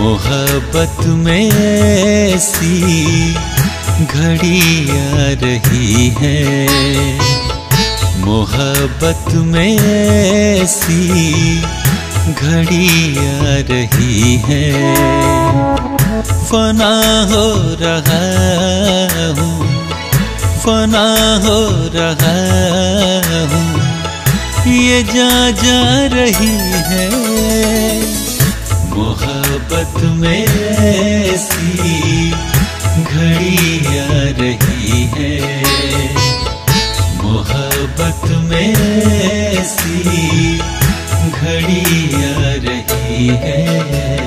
मोहब्बत में ऐसी घड़ी आ रही है, मोहब्बत में ऐसी घड़ी आ रही है। फना हो रहा हूँ, फना हो रहा हूँ, ये जा रही है। मोहब्बत में ऐसी घड़ी आ रही है, मोहब्बत में ऐसी घड़ी आ रही है।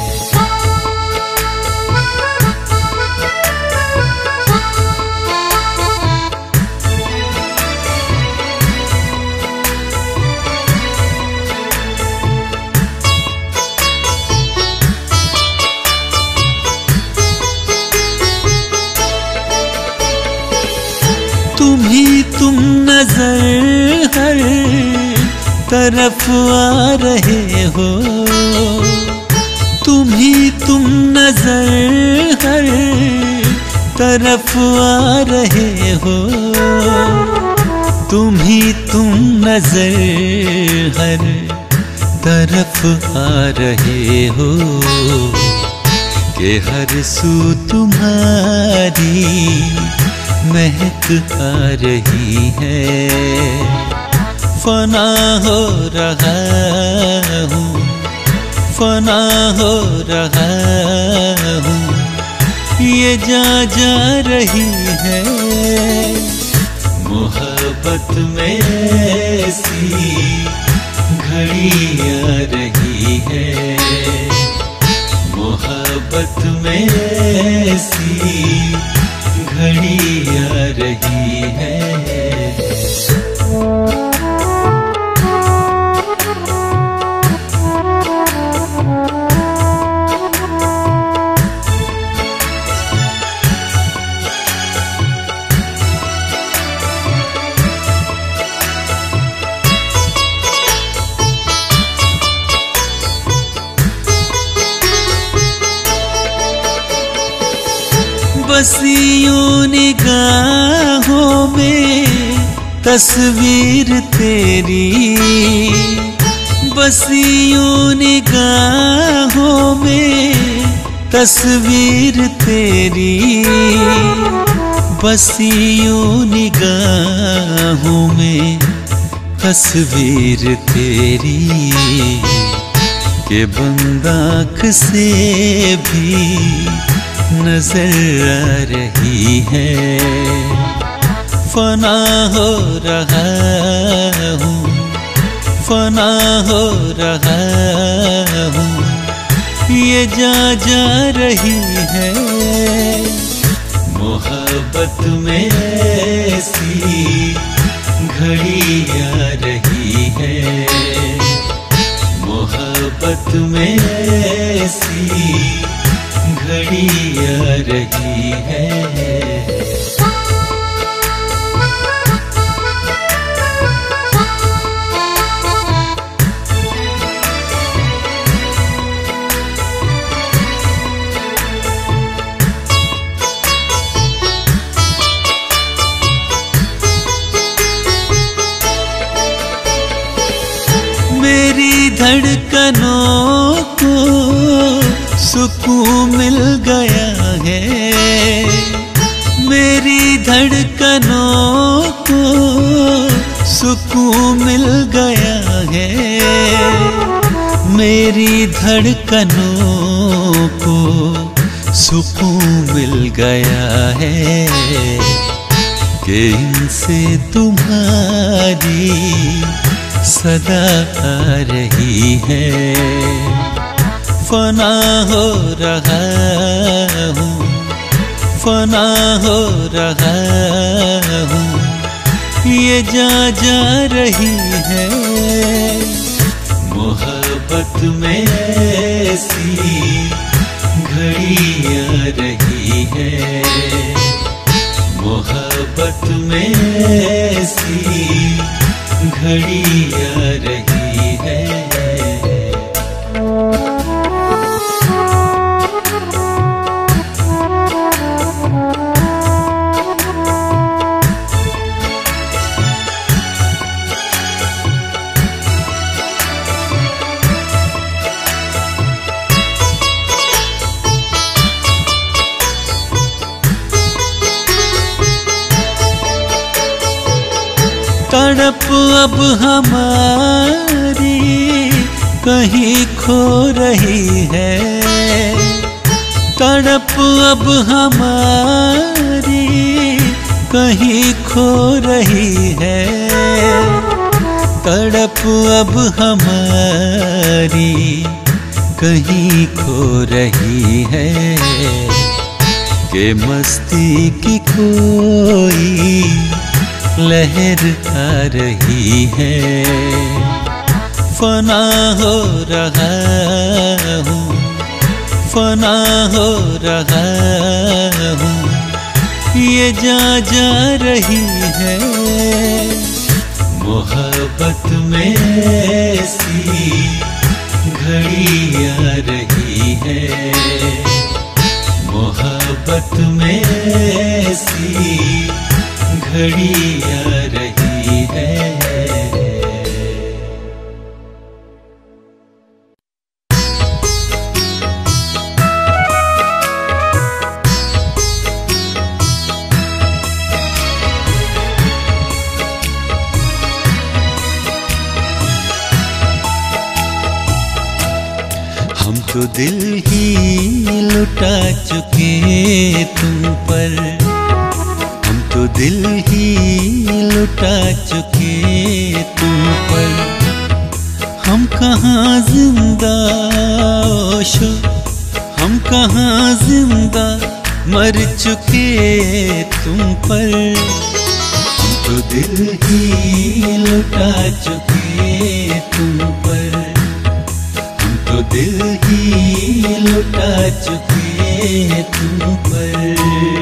तुम नजर हर तरफ आ रहे हो, तुम नजर हर तरफ आ रहे हो, तुम नजर हर तरफ आ रहे हो, कि हर सू तुम्हारी महक आ रही है। फना हो रहा हूँ, फना हो रहा हूँ, ये जा रही है। मोहब्बत में ऐसी घड़ी आ रही है, मोहब्बत में ऐसी घड़ी आ रही है। बस यूं निगाहों में तस्वीर तेरी, बस यूं निगाहों में तस्वीर तेरी, बस यूं निगाहों में तस्वीर तेरी, के बंद आँख से भी नजर आ रही है। फना हो रहा हूँ, फना हो रहा हूँ, ये जा रही है। मोहब्बत में ऐसी घड़ी आ रही है, मोहब्बत में ऐसी घड़ी आ रही है। मेरी धड़कनों को सुकून मिल गया है, मेरी धड़कनों को सुकून मिल गया है, मेरी धड़कनों को सुकून मिल गया है, कि इनसे तुम्हारी सदा आ रही है। फना हो रहा हूँ, फना हो रहा हूँ, ये जा रही है। मोहब्बत में ऐसी घड़ी आ रही है, मोहब्बत में ऐसी घड़ी आ रही है। तड़प अब हमारी कहीं खो रही है, तड़प अब हमारी कहीं खो रही है, तड़प अब हमारी कहीं खो रही है, कि मस्ती की कोई लहर आ रही है। फना हो रहा हूँ, फना हो रहा हूँ, ये जा रही है। मोहब्बत में ऐसी घड़ी आ रही है, मोहब्बत में ऐसी घड़ी आ रही है। हम तो दिल ही लुटा चुके तुम पर, हम तो दिल ही लुटा चुके तुम पर। हम कहाँ जिंदा ओशो, हम कहाँ जिंदा मर चुके तुम पर। हम तो दिल ही लुटा चुके तुम पर, तो दिल ही लुटा चुके तुम पर।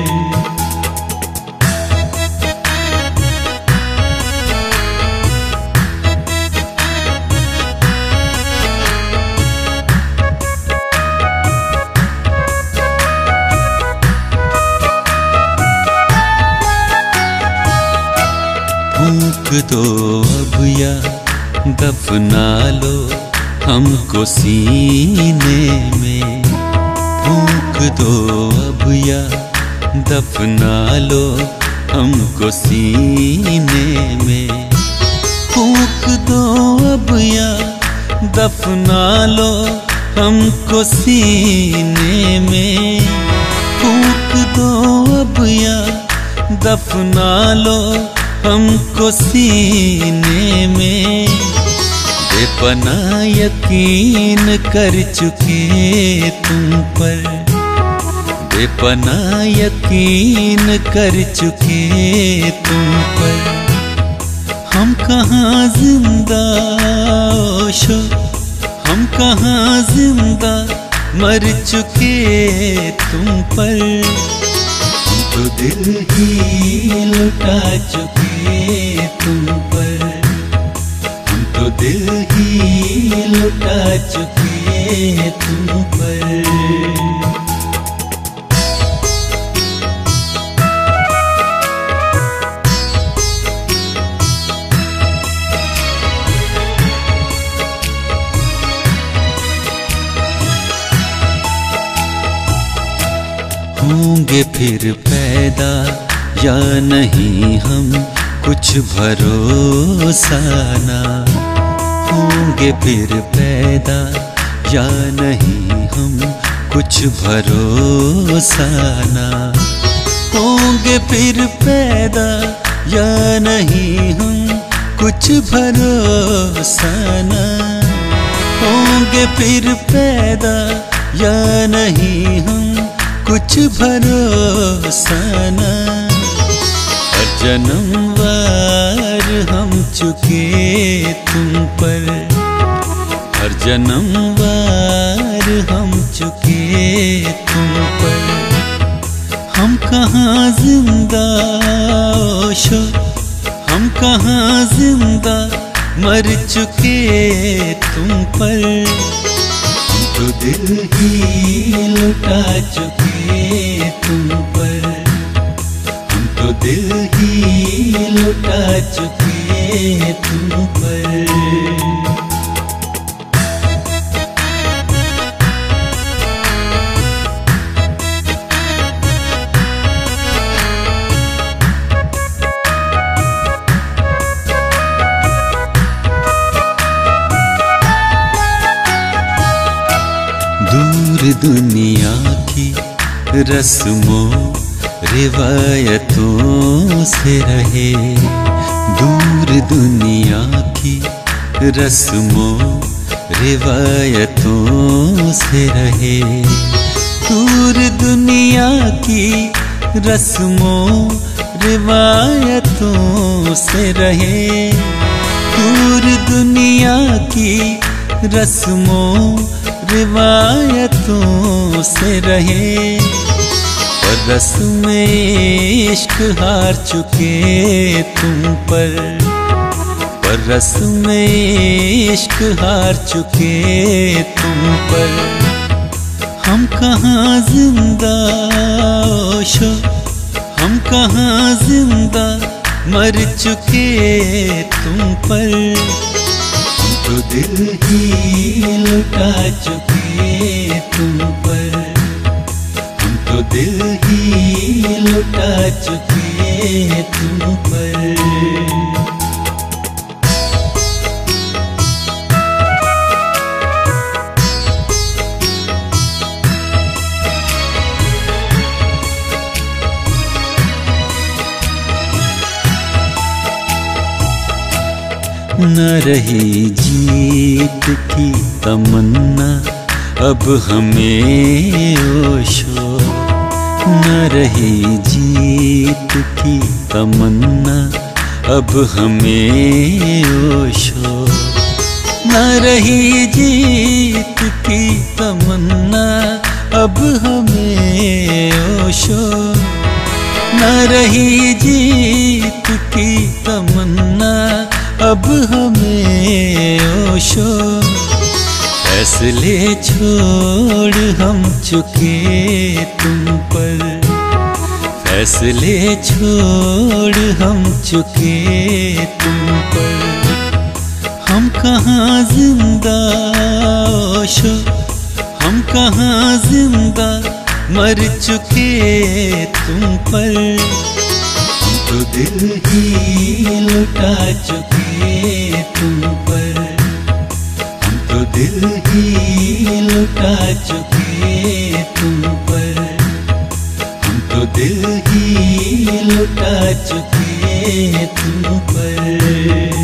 फूंक दो अब या दफना लो हमको सीने में, फूंक दो अब या दफना लो हमको सीने में। फूंक दो अब या दफना लो हमको सीने में, फूंक दो अब या दफना लो हमको सीने में। बेपनाह यकीन कर चुके तुम पर, बेपनाह यकीन कर चुके तुम पर। हम कहाँ जिंदा ओशो, हम कहाँ जिंदा मर चुके तुम पर। हम तो दिल ही लुटा चुके तुम पर, तो दिल ही लुटा चुके तुम पर। होंगे फिर पैदा या नहीं हम कुछ भरोसा ना, होंगे फिर पैदा या नहीं हम कुछ भरोसा ना। होंगे फिर पैदा या नहीं हम कुछ भरोसा ना। होंगे फिर पैदा या नहीं हम कुछ भरोसा ना। हर जन्मवार हम चुके तुम पर, हर जन्मवार हम चुके तुम पर। हम कहाँ जिंदा ओशो, हम कहाँ जिंदा मर चुके तुम पर। हम तो दिल ही लुटा चुके तुम पर, हम तो दिल ही लुटा चुके तुम पर। दुनिया की रस्मों रिवायतों से रहे, दूर दुनिया की रस्मों रिवायतों से रहे, दूर दुनिया की रस्मों रिवायतों से रहे, दूर दुनिया की रस्मों रिवायतों से रहे। पर रस्में इश्क हार चुके तुम पर रस्में इश्क हार चुके तुम पर। हम कहाँ जिंदा शो, हम कहाँ जिंदा मर चुके तुम पर। हम तो दिल ही लुटा चुके तुम पर, हम तो दिल ही लुटा चुके तुम पर। न रही जीत की तमन्ना अब हमें ओशो, न रही जीत की तमन्ना अब हमें ओशो, न रही जीत की तमन्ना अब हमें ओशो, न रही जीत की तमन्ना अब हमें ओशो। फैसले छोड़ हम चुके तुम पर, फैसले छोड़ हम चुके तुम पर। हम कहाँ जिंदा ओशो, हम कहाँ जिंदा मर चुके तुम पर। हम तो दिल ही लुटा चुके तुम पर, हम तो दिल ही लुटा चुके तुम पर, हम तो दिल ही लुटा चुके तुम पर।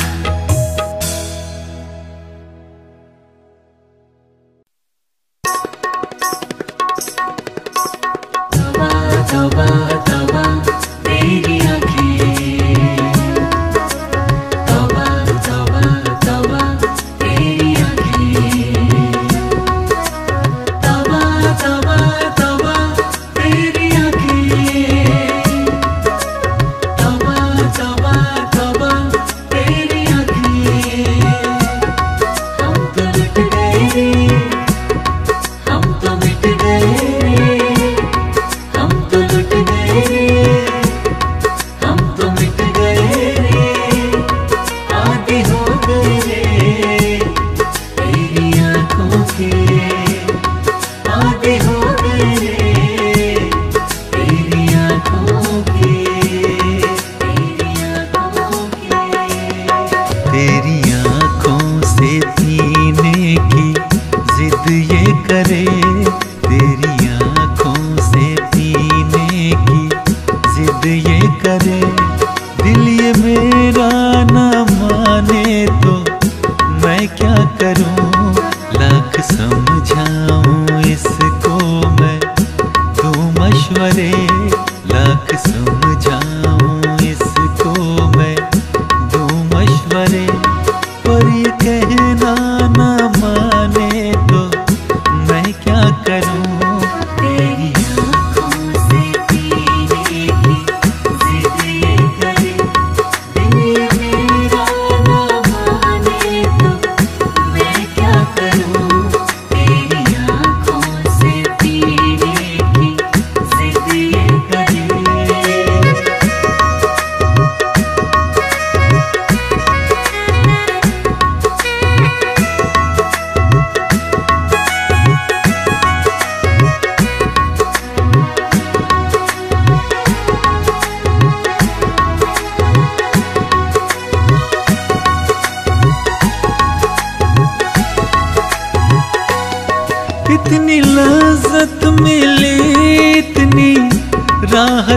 तौबा तौबा तेरी आँखें, तौबा तौबा तौबा तेरी आँखें, तौबा तौबा तौबा तेरी आँखें, तौबा तौबा तौबा तेरी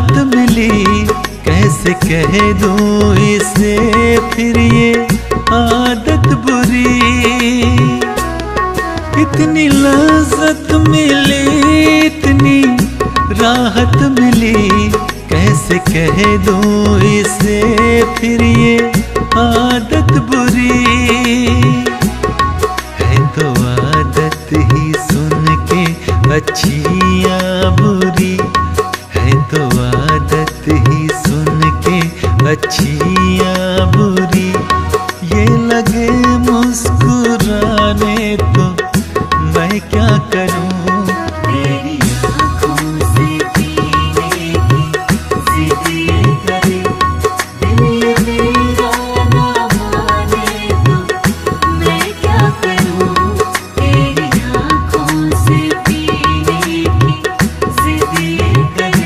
राहत मिली, कैसे कह दूं इसे फिर ये आदत बुरी। इतनी लज़्ज़त मिली, इतनी राहत मिली, कैसे कह दूं इसे फिर ये आदत बुरी। है तो आदत ही सुन के अच्छी या बुरी, है तो आदत ही सुन के अच्छी या बुरी। ये लगे मुस्कुराने तो मैं क्या करूं। तेरी आँखों से पीने की जिद ये करे, दिल ये मेरा ना माने तो मैं क्या करूं। तेरी आँखों से पीने की जिद ये करे।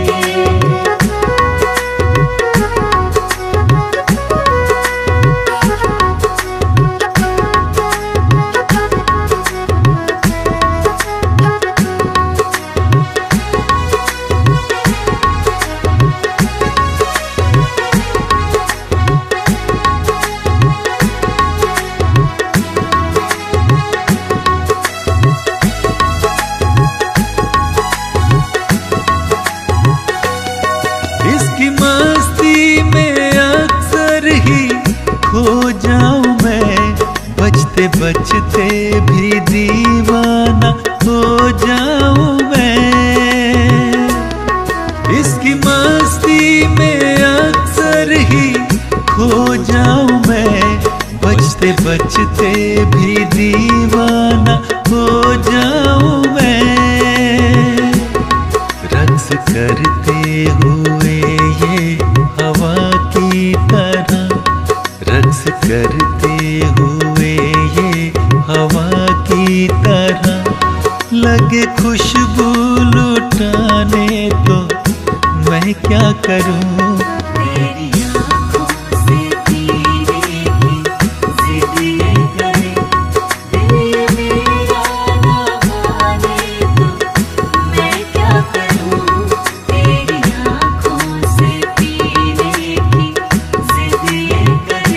इसकी मस्ती में अक्सर ही खो जाऊं मैं, बचते बचते भी दीवाना हो जाऊं मैं। इसकी मस्ती में अक्सर ही खो जाऊं मैं, बचते बचते भी दीवाना हो जाऊं मैं। रक्स करते हुए ये हवा की तरह, रक्स करते हुए ये हवा की तरह। लगे खुशबू लुटाने तो मैं क्या करूं। तेरी आँखों से पीने की जिद ये करे, दिल ये मेरा ना माने तो मैं क्या करूं। तेरी आँखों से पीने की जिद ये करे।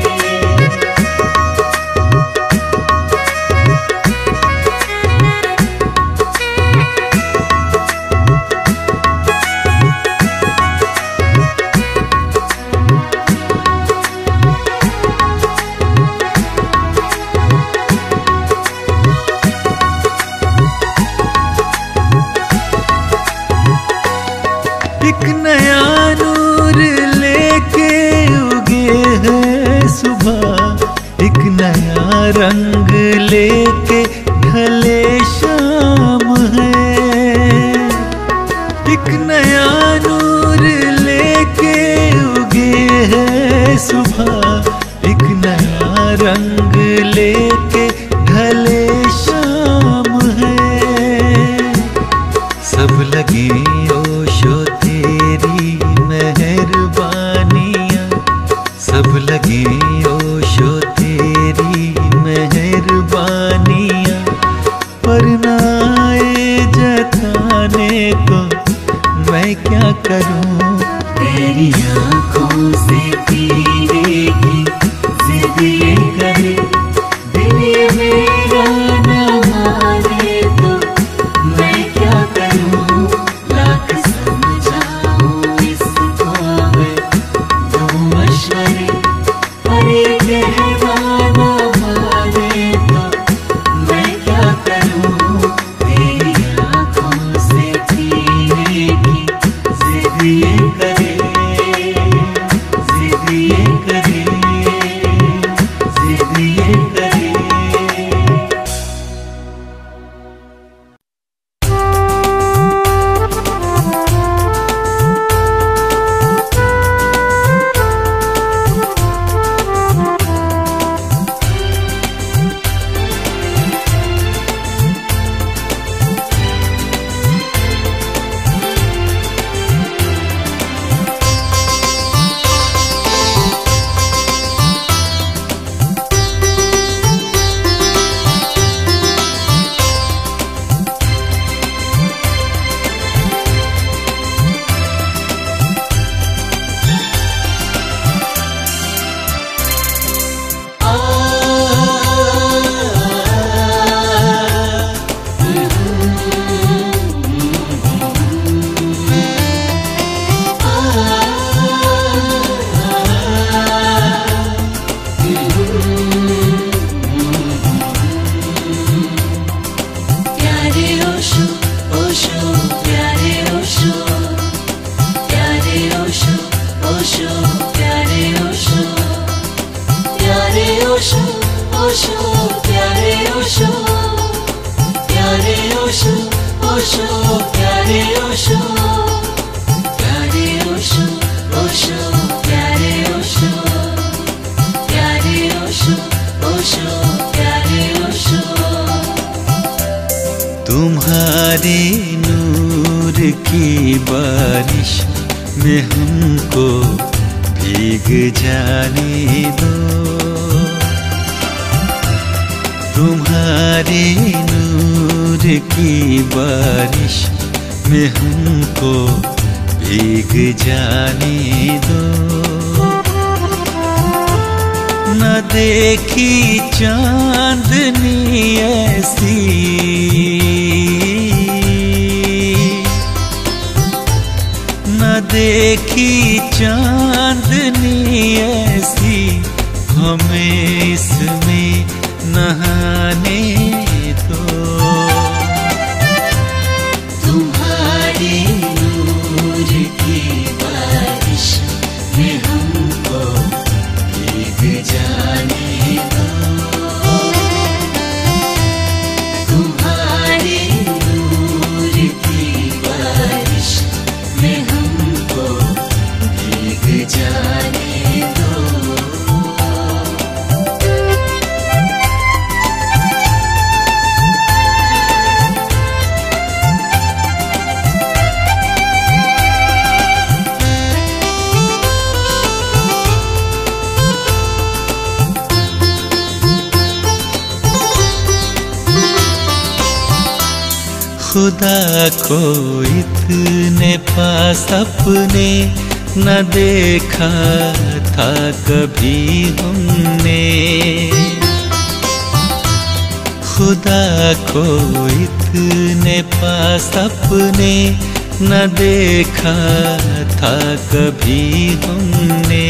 एक नया नूर लेके उगे है सुबह, एक नया रंग लेके ढले शाम है। एक नया नूर लेके उगे है सुबह, एक नया रंग लेके ढले शाम है। सब लगी ओशो तेरी मेहरबानियाँ, सब लगी ओशो तेरी मेहरबानियाँ। पर ना आए जताने तो मैं क्या करूं। तेरी आँखों से पीने की जिद ये करे, दिल ये मेरा ना माने तो मैं क्या करूं। लाख समझाऊं इसको मैं दूं मशवरे, पर ये कहना ना माने तो मैं क्या करूं। तेरी आँखों से पीने की जिद ये करे, जिद ये करे, जिद ओशो प्यारे ओशो, प्यारे ओशो, ओशो प्यारे ओशो, प्यारे ओशो, ओशो प्यारे ओशो, प्यारे ओशो, ओशो प्यारे ओशो, प्यारे ओशो, ओशो प्यारे ओशो। तुम्हारे नूर की बारिश में हमको भीग जाने दो, तुम्हारे नूर की बारिश में हमको भीग जाने दो। न देखी चांदनी ऐसी, न देखी चांदनी ऐसी, हमें इसमें नहाने दो। तुम्हारे नूर की बारिश में हमको भीग जाने दो, तुम्हारे नूर की बारिश में हमको भीग जाने दो। खुदा को इतने पास अपने न देखा था कभी हमने, खुदा को इतने पास अपने न देखा था कभी हमने,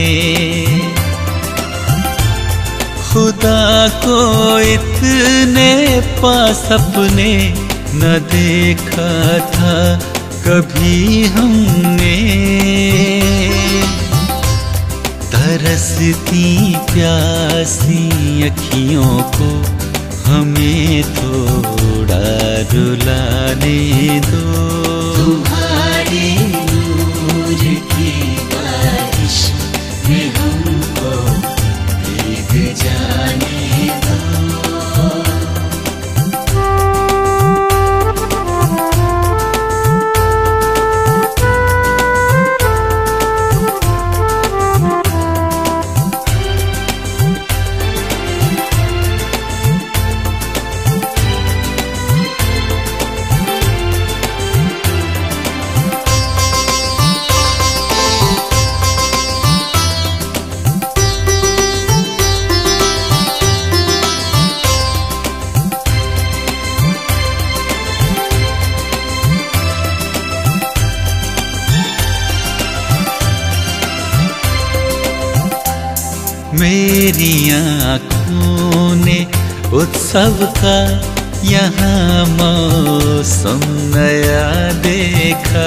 खुदा को इतने पास अपने न देखा था कभी हमने। तरसती प्यासी अखियों को हमें थोड़ा रुलाने दो, तुम्हारे नूर की बारिश में हमको भीग जाने दो। मेरी आँखों ने उत्सव का यहाँ मौसम नया देखा,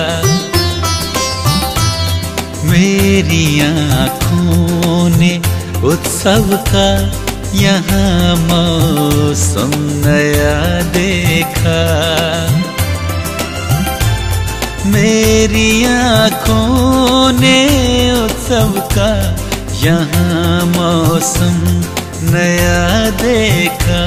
मेरी आँखों ने उत्सव का यहाँ मौसम नया देखा, मेरी आँखों ने उत्सव का यहाँ मौसम नया देखा।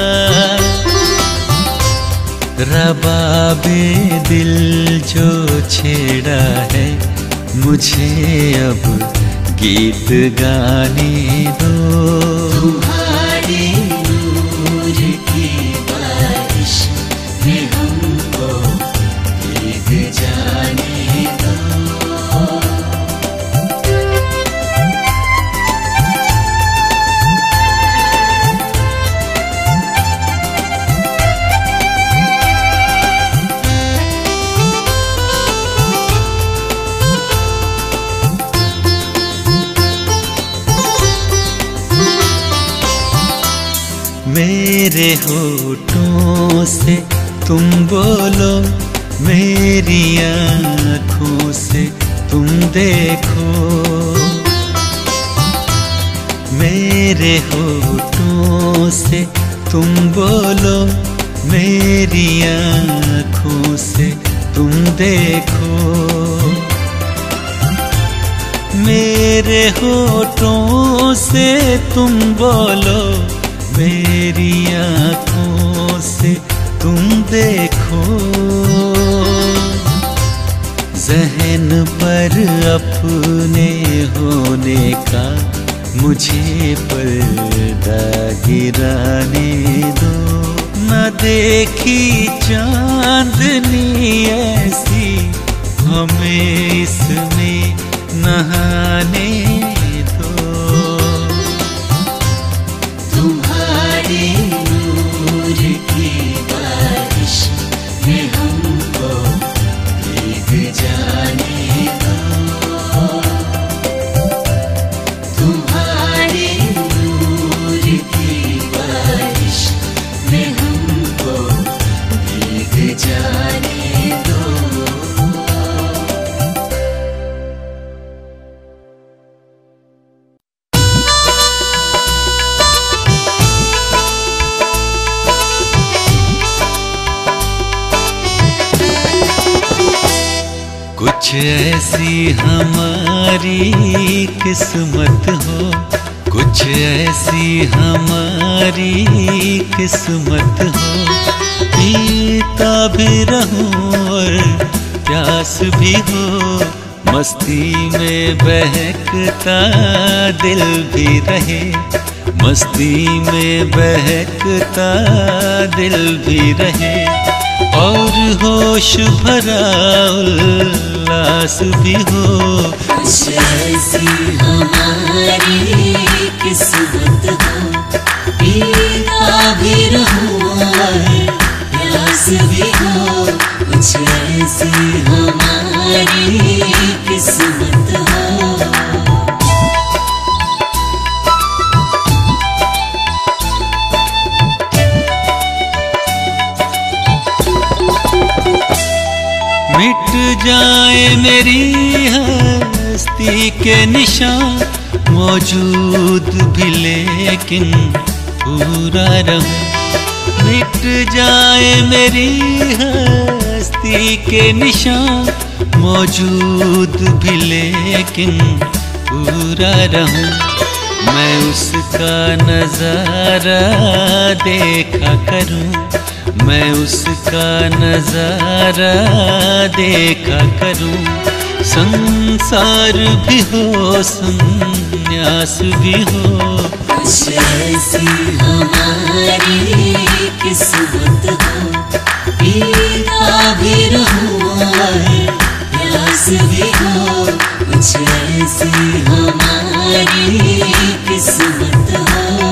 रबाबे दिल जो छेड़ा है मुझे अब गीत गाने दो, तुम्हारे नूर की बारिश में हमको भीग जाने दो। मेरे होठों से तुम बोलो, मेरी आँखों से तुम देखो। मेरे होठों से तुम बोलो, मेरी आँखों से तुम देखो। मेरे होठों से तुम बोलो, मेरी आँखों से तुम देखो। ज़हन पर अपने होने का मुझे पर्दा गिराने दो। न देखी चांदनी ऐसी, हमें इसमें नहाने दो। तुम्हारे नूर की बारिश में हमको भीग जाने दो। तुम्हारे नूर की बारिश में हमको भीग जाने दो। कुछ ऐसी हमारी किस्मत हो, कुछ ऐसी हमारी किस्मत हो। पीता भी रहूं और प्यास भी हो, मस्ती में बहकता दिल भी रहे। मस्ती में बहकता दिल भी रहे, और होश भरा उल्लास भी हो। कुछ ऐसी हमारी किस्मत हो, पीता भी रहूं और प्यास भी हो। कुछ ऐसी हमारी किस्मत हो। मिट जाए मेरी हस्ती के निशान, मौजूद भी लेकिन पूरा रहूं। मिट जाए मेरी हस्ती के निशान, मौजूद भी लेकिन पूरा रहूं। मैं उसका नजारा देखा करूं, मैं उसका नजारा देखा करूं। संसार भी हो, संन्यास भी हो। कुछ ऐसी हमारी किस्मत हो, पीता भी रहूं और प्यास भी हो। कुछ ऐसी हमारी किस्मत हो।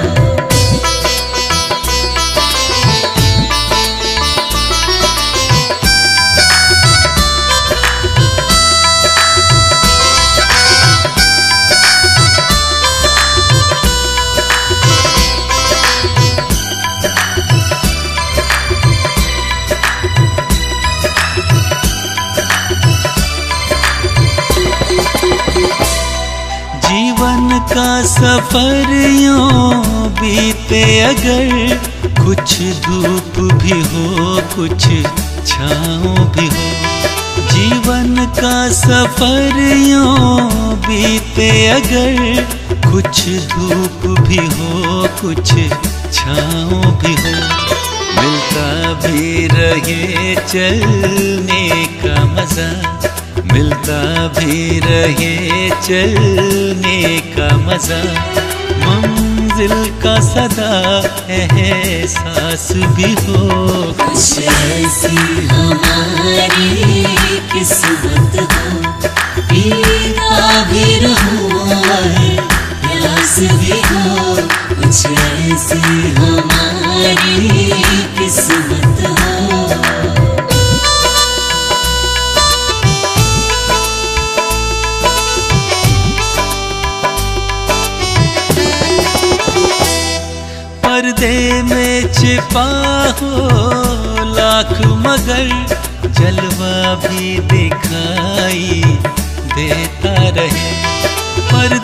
जीवन का सफर यूं बीते अगर, कुछ धूप भी हो, कुछ छाँव भी हो। जीवन का सफर यूं बीते अगर, कुछ धूप भी हो, कुछ छाँव भी हो। मिलता भी रहे चलने का मजा, मिलता भी रहे चलने का मजा। मंजिल का सदा एहसास भी हो। कुछ ऐसी हमारी किस्मत हो, पीता भी रहूं और प्यास भी हो। कुछ ऐसी हमारी किस्मत हो। पर्दे में छिपा हो लाख मगर, जलवा भी दिखाई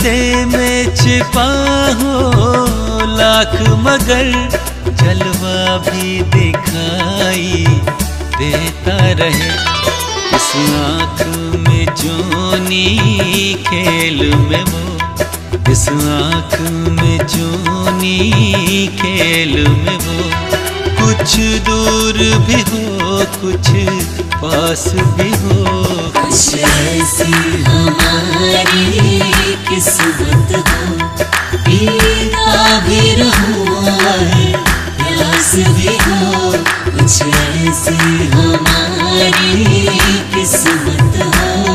अंधेरे में छिपा हो लाख मगर जलवा भी दिखाई देता रहे। इस आँख में जोनी खेल में वो, इस आँख में जोनी खेल में वो, कुछ दूर भी हो कुछ पास भी हो। कुछ ऐसी हमारी किस्मत हो, पीना भी रहूं प्यास भी हो। कुछ ऐसी हमारी किस्मत हो।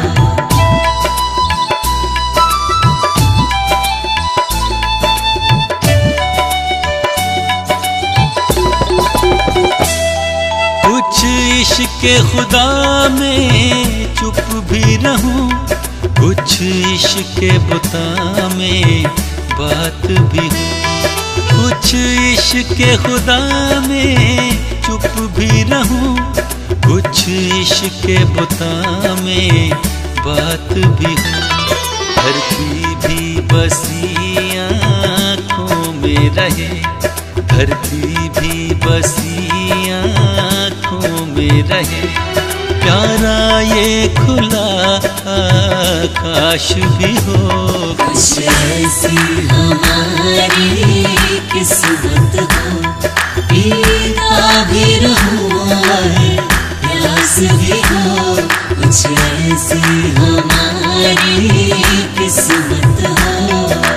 कुछ इश्क़ खुदा में चुप भी रहूं, कुछ इश्क़ बुता में बात भी हो। कुछ इश्क़ खुदा में चुप भी रहूं, कुछ इश्क़ बुता में बात भी हो। धरती भी बसी आँखों में रहे, धरती भी बसी आँखों में रहे। प्यारा ये खुला आकाश भी हो। कुछ ऐसी हमारी किस्मत हो, पीना भी रहूं प्यास भी हो। कुछ ऐसी हमारी किस्मत हो।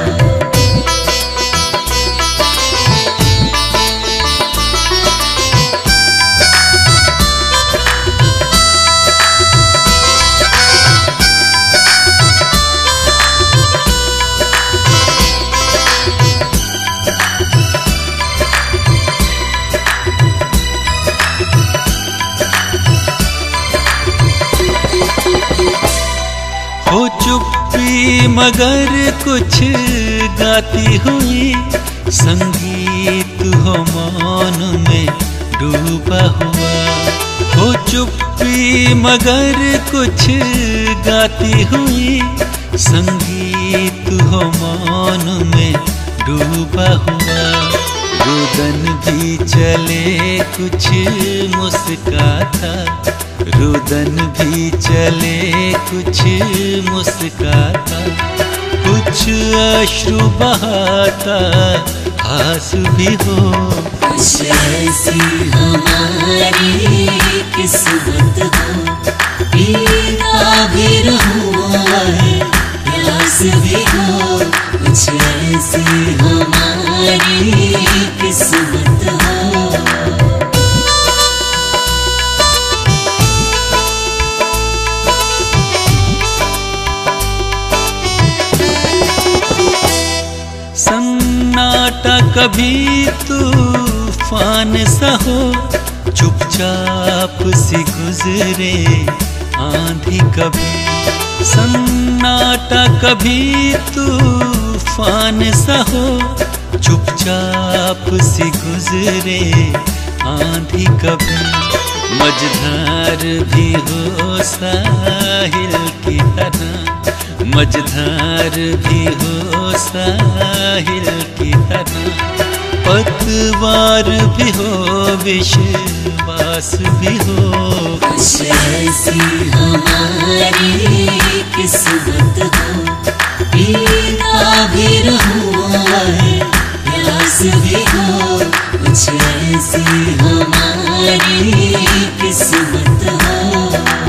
हो चुप्पी मगर कुछ गाती हुई, संगीत हो मौन में डूबा हुआ। हो चुप्पी मगर कुछ गाती हुई, संगीत हो मौन में डूबा हुआ। रुदन भी चले कुछ मुस्काता, रुदन भी चले कुछ मुस्काता, कुछ अश्रु बहाता आस भी हो। कुछ ऐसी हमारी किस्मत हो, पीना भी रहूं प्यास भी हो। कुछ ऐसी हमारी किस्मत हो। सन्नाटा कभी तूफान सा हो, चुपचाप सी गुजरे आंधी कभी। सन्नाटा कभी तूफान सा हो, चुपचाप सी गुजरे आंधी कभी। मझधार भी हो साहिल की तरह, मझधार भी हो साहिल की तरह। पतवार भी हो विश्वास भी हो। कुछ ऐसी हमारी किस्मत हो, पीना भी रहूं प्यास भी हो। कुछ ऐसी हमारी किस्मत हो।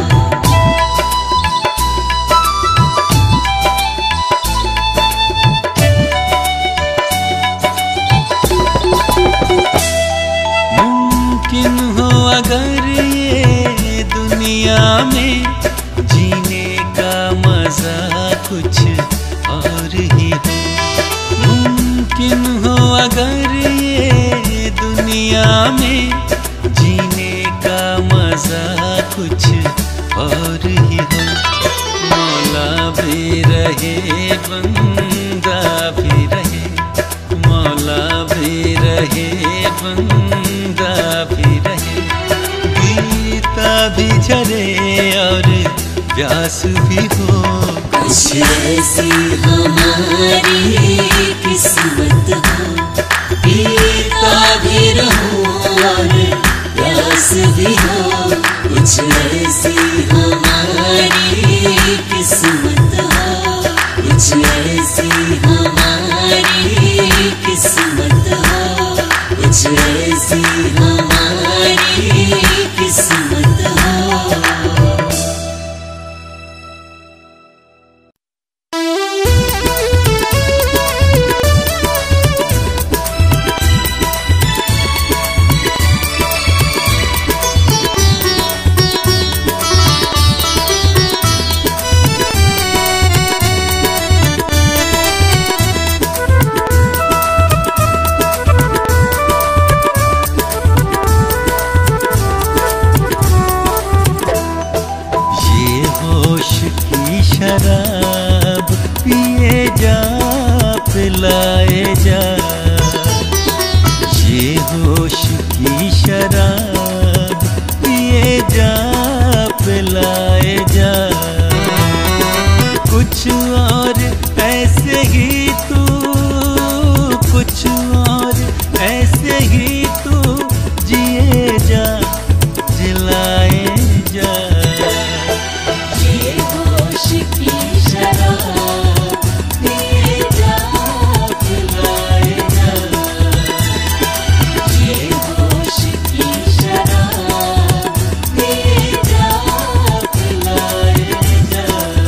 मुमकिन हो अगर ये दुनिया में जीने का मजा कुछ और ही हो। मुमकिन हो अगर ये दुनिया में जीने का मजा कुछ और ही हो। मौला भी रहे बंदा भी रहे, मौला भी रहे बंदा भी रहे। गीता भी झरे और व्यास भी हो। कुछ ऐसी हमारी किस्मत हो, पीता भी रहूं और प्यास भी हो। कुछ ऐसी हमारी किस्मत हो, कुछ ऐसी हमारी किस्मत हो, कुछ ऐसी हमारी किस्मत हो। शराब पिए जा पिलाए जा, ये होश की शराब पिए जा पिलाए जा। कुछ और ऐसे ही तू, कुछ और ऐसे ही तू जिए जा जिलाए जा। की शराब पिए जा पिलाए जा, ये होश की शराब पिए जा पिलाए जा।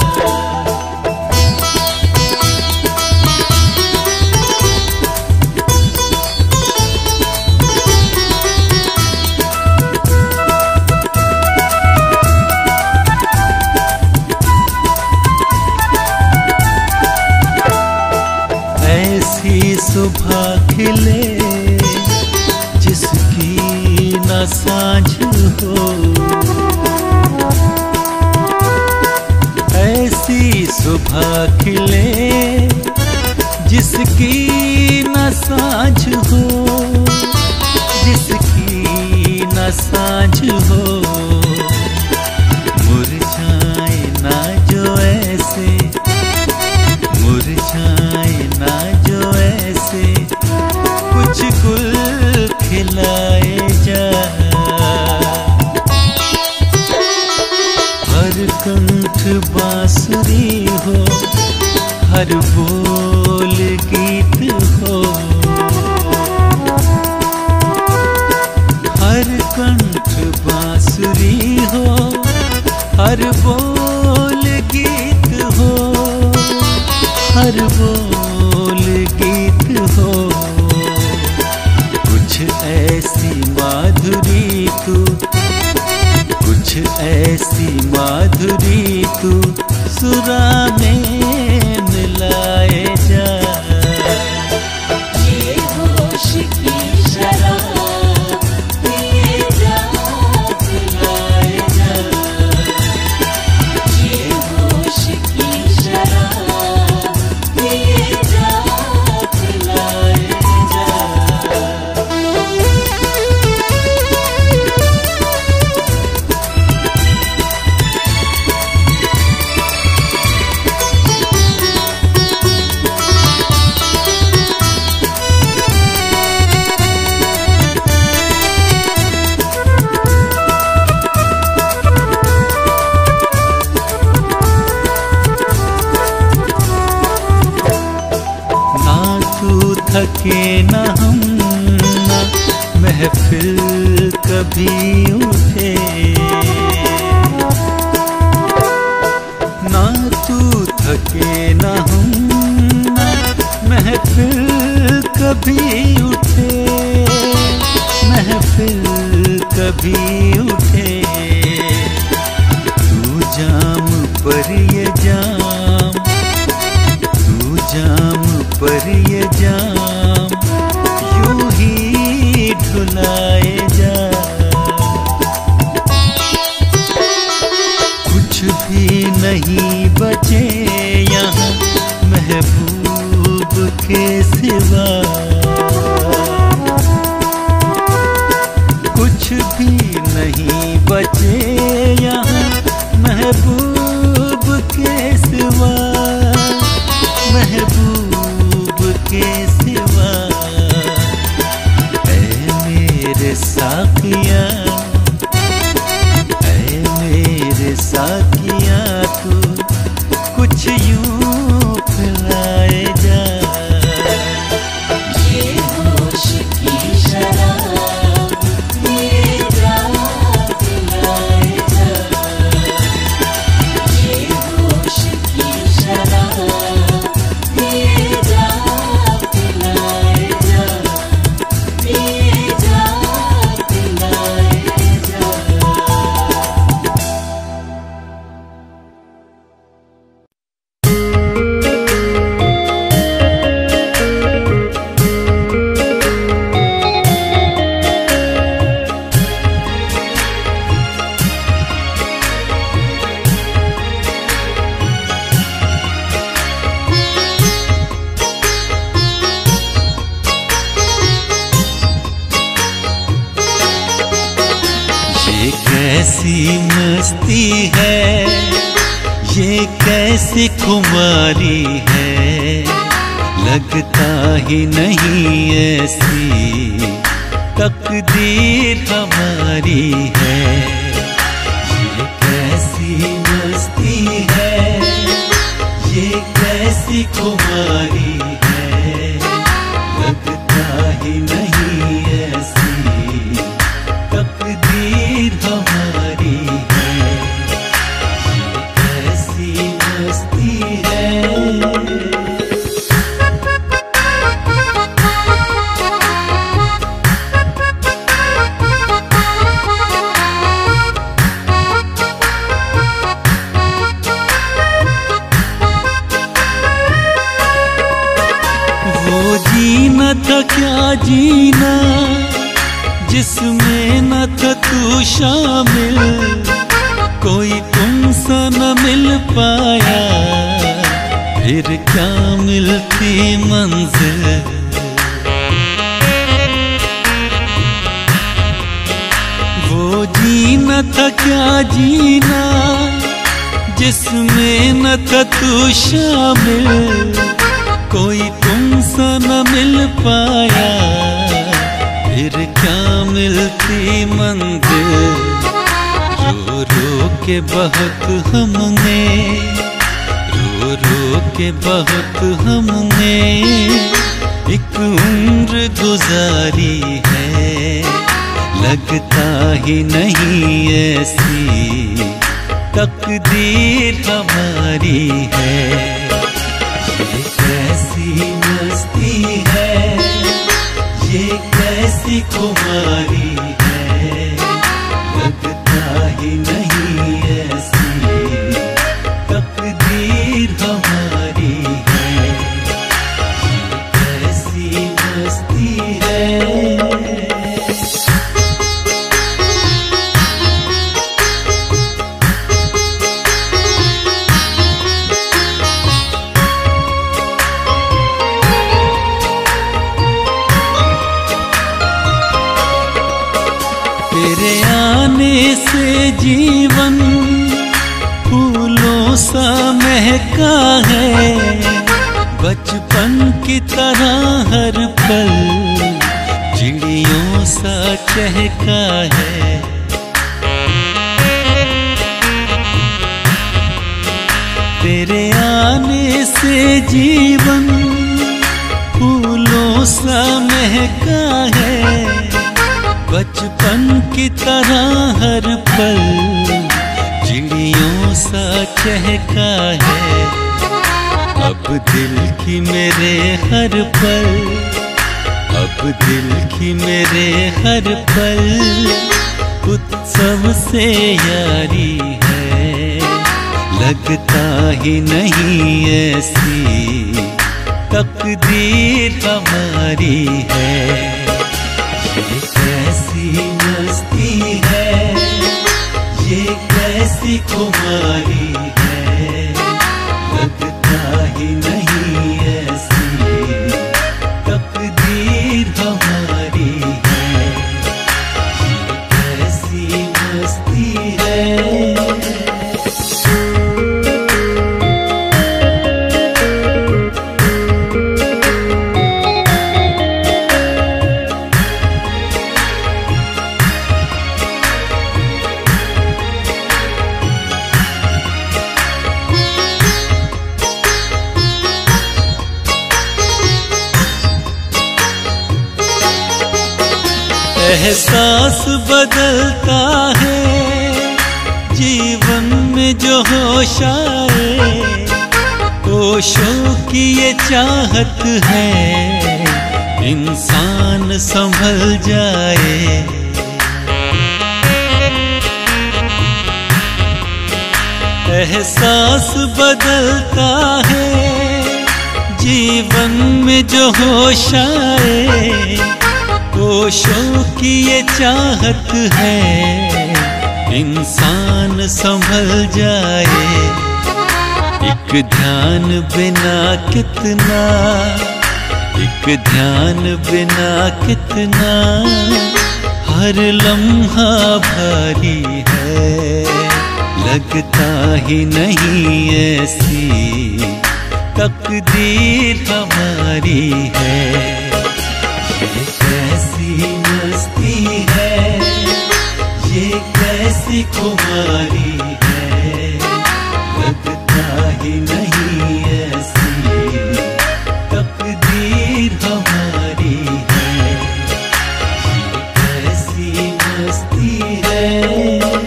ऐसी सुबह खिले जिसकी न सांझ हो, ऐसी सुबह खिले जिसकी न सांझ हो, जिसकी न सांझ हो। मुरझाए ना जो ऐसे, मुरझाए ना जो ऐसे, कुछ गुल खिलाए जा। हर कंठ बांसुरी हो, हर बोल गीत हो, हर कंठ बांसुरी हो, हर बोल गीत हो, हर बोल गीत हो। कुछ ऐसी माधुरी तू, कुछ ऐसी माधुरी तू सुरा में मिलाए जा। ये होश की शराब पिए जा पिलाए जा, ये होश की शराब पिए जा पिलाए जा। थके न हम न महफिल कभी उठे, ना तू थके न हम न महफिल कभी उठे, महफिल कभी उठे। तू जाम पर ये जाम, तू जाम पर ये जाम यूं ही ढुलाए जा। कुछ भी नहीं बचे यहाँ महबूब के सिवा, कुछ भी नहीं बचे यहाँ महबूब के यूं पिलाए जा। ये होश की शराब पिए जा, पिलाए जा। ये होश की शराब पिए जा, पिलाए जा, पिए जा, पिलाए जा। ये कैसी मस्ती है, ये कैसी खुमारी है, लगता ही नहीं ऐसी तकदीर हमारी है। ये कैसी मस्ती है, ये कैसी खुमारी है, लगता ही नहीं ऐसी तकदीर हमारी है। ये कैसी मस्ती है। वो जीना था क्या जीना जिसमें न था तू शामिल, कोई तुमसे न मिल पाया, फिर क्या मिलती मंजिल। वो जीना था क्या जीना जिसमें न था तू शामिल, कोई तुमसे न मिल पाया, फिर क्या मिलती मंजिल। रो रो के बहुत हमने, रो रो के बहुत हमने एक उम्र गुजारी है, लगता ही नहीं ऐसी तकदीर हमारी है। ये कैसी मस्ती है, ये कैसी खुमारी है, लगता ही नहीं ऐसी तकदीर हमारी है। ये कैसी मस्ती है। तेरे आने से जीवन फूलों सा महका है, बचपन की तरह हर पल चिड़ियों सा चहका है। तेरे आने से जीवन फूलों सा महका है, बचपन की तरह हर पल चिड़ियों सा चहका है। अब दिल की मेरे हर पल, अब दिल की मेरे हर पल उत्सव से यारी है, लगता ही नहीं ऐसी तकदीर हमारी है। ये कैसी मस्ती है, ये कैसी खुमारी है, लगता ही नहीं ऐसी तकदीर हमारी है। ये कैसी मस्ती है। एहसास बदलता है जीवन में जो होश आए, होशों की ये चाहत है इंसान संभल जाए। एहसास बदलता है जीवन में जो होश आए, होशों की ये चाहत है इंसान संभल जाए। एक ध्यान बिना कितना, एक ध्यान बिना कितना हर लम्हा भारी है, लगता ही नहीं ऐसी तकदीर हमारी है। ये कैसी मस्ती है, ये कैसी खुमारी है, लगता ही नहीं ऐसी तकदीर हमारी है। ये कैसी मस्ती है।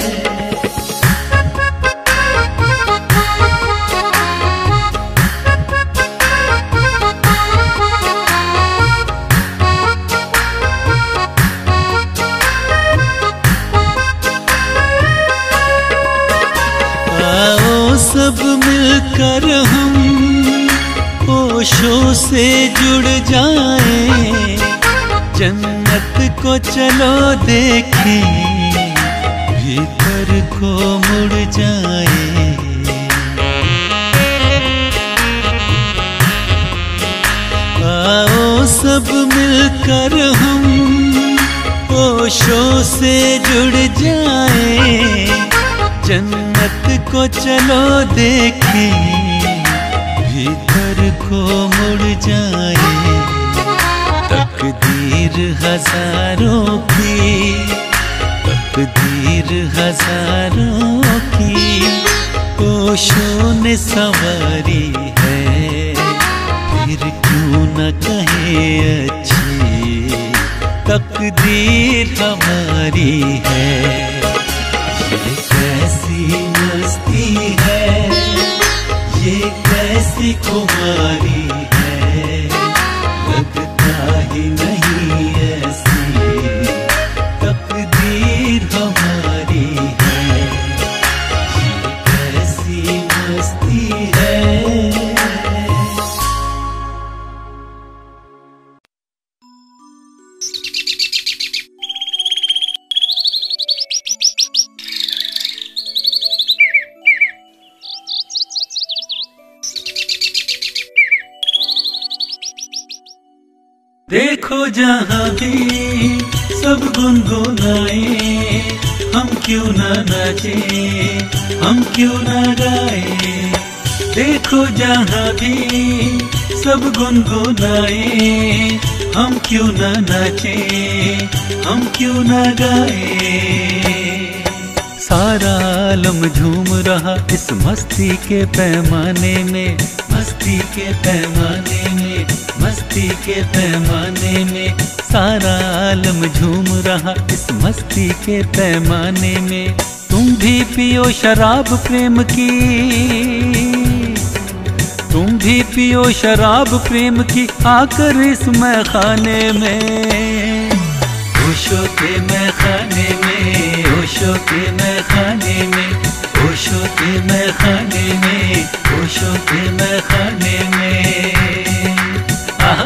सब मिलकर हम होशों से जुड़ जाएं, जन्नत को चलो देखें, भीतर को मुड़ जाएं। आओ सब मिलकर हम होशों से जुड़ जाएं, जन्नत को चलो देखें, भीतर को मुड़ जाए। तकदीर हजारों की, तकदीर हजारों की होशों ने संवारी है, फिर क्यों न कहे अच्छी तकदीर हमारी है। ये कैसी मस्ती है, ये कैसी खुमारी है, लगता ही नहीं ऐसी तकदीर हमारी है। ये कैसी मस्ती है। देखो जहाँ भी सब गुनगुनाए, हम क्यों ना नाचे, हम क्यों ना गाए। देखो जहाँ भी सब गुनगुनाए, हम क्यों ना नाचे, हम क्यों ना गाए। सारा आलम झूम रहा इस मस्ती के पैमाने में, मस्ती के पैमाने में, मस्ती के पैमाने में। सारा आलम झूम रहा इस मस्ती के पैमाने में। तुम भी पियो शराब प्रेम की, तुम भी पियो शराब प्रेम की आकर इस मैखाने में। होशों के मैखाने में, होशों के मैखाने में, होशों के मैखाने में, होशों के मैखाने में। आहा।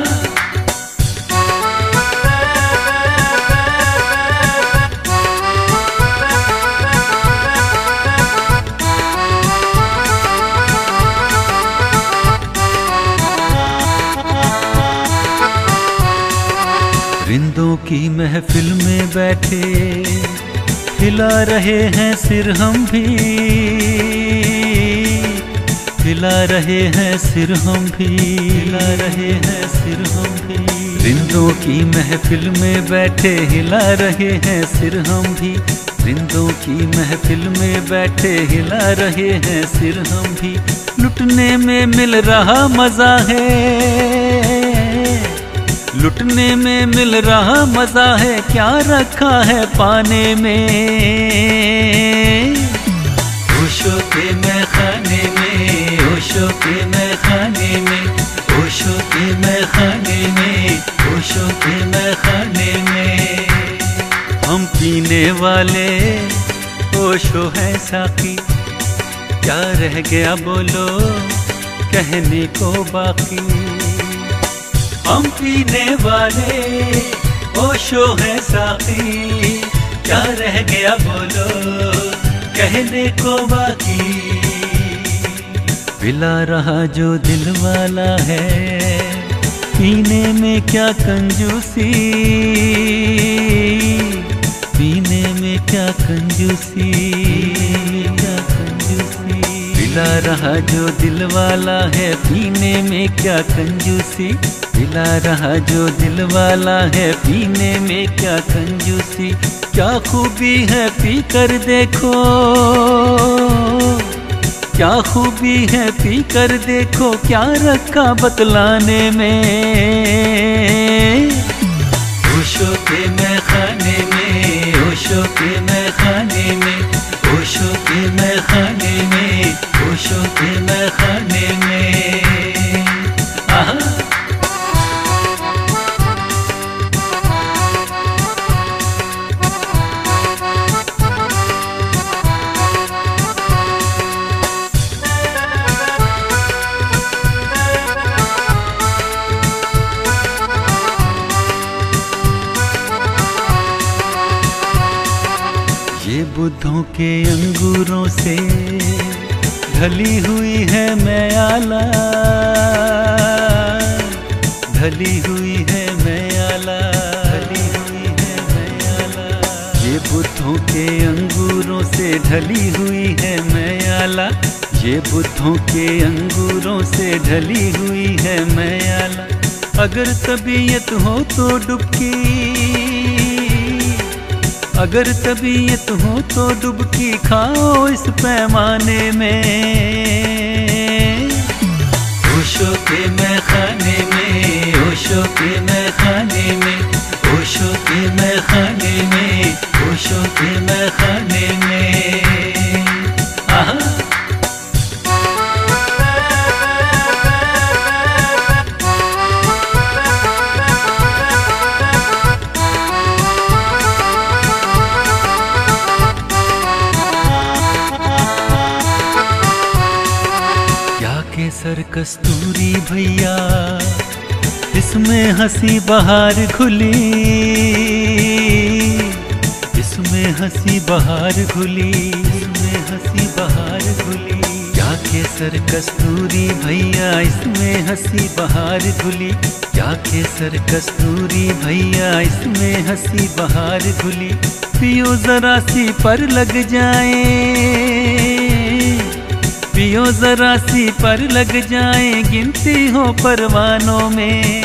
रिंदों की महफिल में बैठे हिला रहे हैं सिर हम भी, हिला रहे हैं सिर हम भी, हिला रहे हैं सिर हम भी। रिंदों की महफिल में बैठे हिला रहे हैं सिर हम भी, रिंदों की महफिल में बैठे हिला रहे हैं सिर हम भी। लुटने में मिल रहा मजा है, लुटने में मिल रहा मजा है, क्या रखा है पाने में। होशों के मैखाने में, होशों के मैखाने में, होशों के मैखाने में, होशों के मैखाने में। हम पीने वाले होशो है साकी, क्या रह गया बोलो कहने को बाकी। हम पीने वाले होशो है साकी, क्या रह गया बोलो कहने को बाकी। पिला रहा जो दिल वाला है, पीने में क्या कंजूसी, पीने में क्या कंजूसी, क्या कंजूसी। पिला रहा जो दिल वाला है, पीने में क्या कंजूसी। पिला रहा जो दिल वाला है, पीने में क्या कंजूसी। क्या खूबी है पी कर देखो, क्या खूबी है पी कर देखो, क्या रखा बतलाने में। होशों के मैखाने में, होशों के मैखाने में, होशों के मैखाने में, होशों के मैखाने में। आहा ये बुद्धों के अंगूरों से ढली हुई है मैयाला, ढली हुई है मैयाला, ढली हुई है मैयाला। ये बुद्धों के अंगूरों से ढली हुई है मैयाला, ये बुद्धों के अंगूरों से ढली हुई है मैयाला। अगर तबीयत हो तो डुबकी, अगर तबीयत हो तो डुबकी खाओ इस पैमाने में। होशों के मैखाने में, होशों के मैखाने में, होशों के मैखाने में, होशों के मैखाने में। आहा केसर कस्तूरी भैया, इसमें हंसी बहार खुली, इसमें हंसी बहार खुली, इसमें हंसी बहार खुली। क्या केसर कस्तूरी भैया, इसमें हंसी बहार खुली। क्या केसर कस्तूरी भैया, इसमें हंसी बहार खुली। पियो जरा सी पर लग जाए, पियो जरा सी पर लग जाए, गिनती हो परवानों में।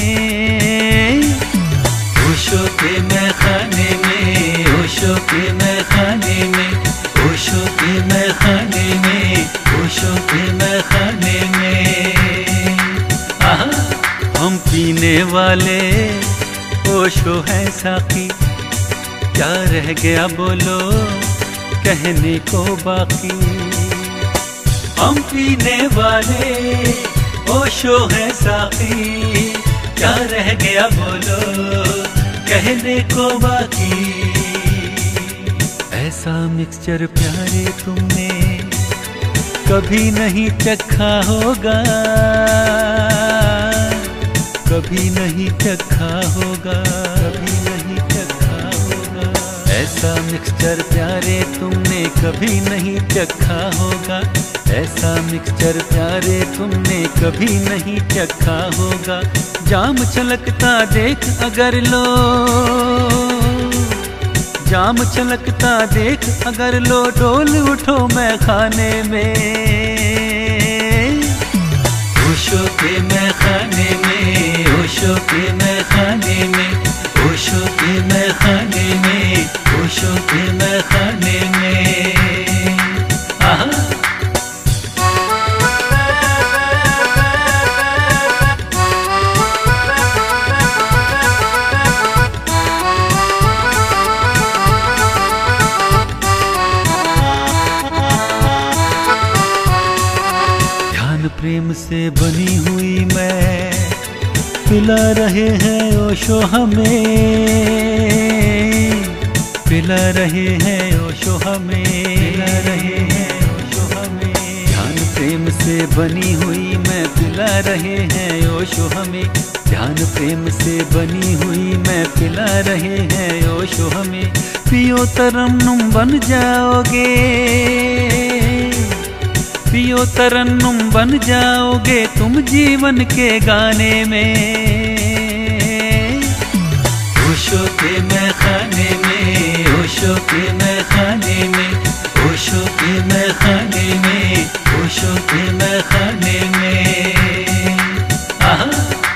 होशों के मैखाने में, होशों के मैखाने में, होशों के मैखाने में, होशों के मैखाने में। आहा हम पीने वाले होशो है साकी, क्या रह गया बोलो कहने को बाकी। हम पीने वाले होशो है साकी, क्या रह गया बोलो कहने को बाकी। ऐसा मिक्सचर प्यारे तुमने कभी नहीं चखा होगा, कभी नहीं चखा होगा, कभी नहीं चखा होगा। ऐसा मिक्सचर प्यारे तुमने कभी नहीं चखा होगा, ऐसा मिक्सचर प्यारे तुमने कभी नहीं चखा होगा। जाम छलकता देख अगर लो, जाम छलकता देख अगर लो, डोल उठो मैखाने में। होशों के मैखाने में, होशों के मैखाने में, होशों के मैखाने में, होशों के मैखाने में। आहा से बनी हुई मैं, पिला रहे हैं ओशो हमें, पिला रहे हैं ओशो हमें, पिला रहे हैं ओशो हमें। ध्यान प्रेम से बनी हुई मैं, पिला रहे हैं ओशो हमें, ध्यान प्रेम से बनी हुई मैं, पिला रहे हैं ओशो हमें। पियो तरन्नुम बन जाओगे, पियो तरन्नुम बन जाओगे तुम जीवन के गाने में। ओशो के मैं खाने में, ओशो के मैं खाने में, ओशो के मैं खाने में, ओशो के मैं खाने में। आहा।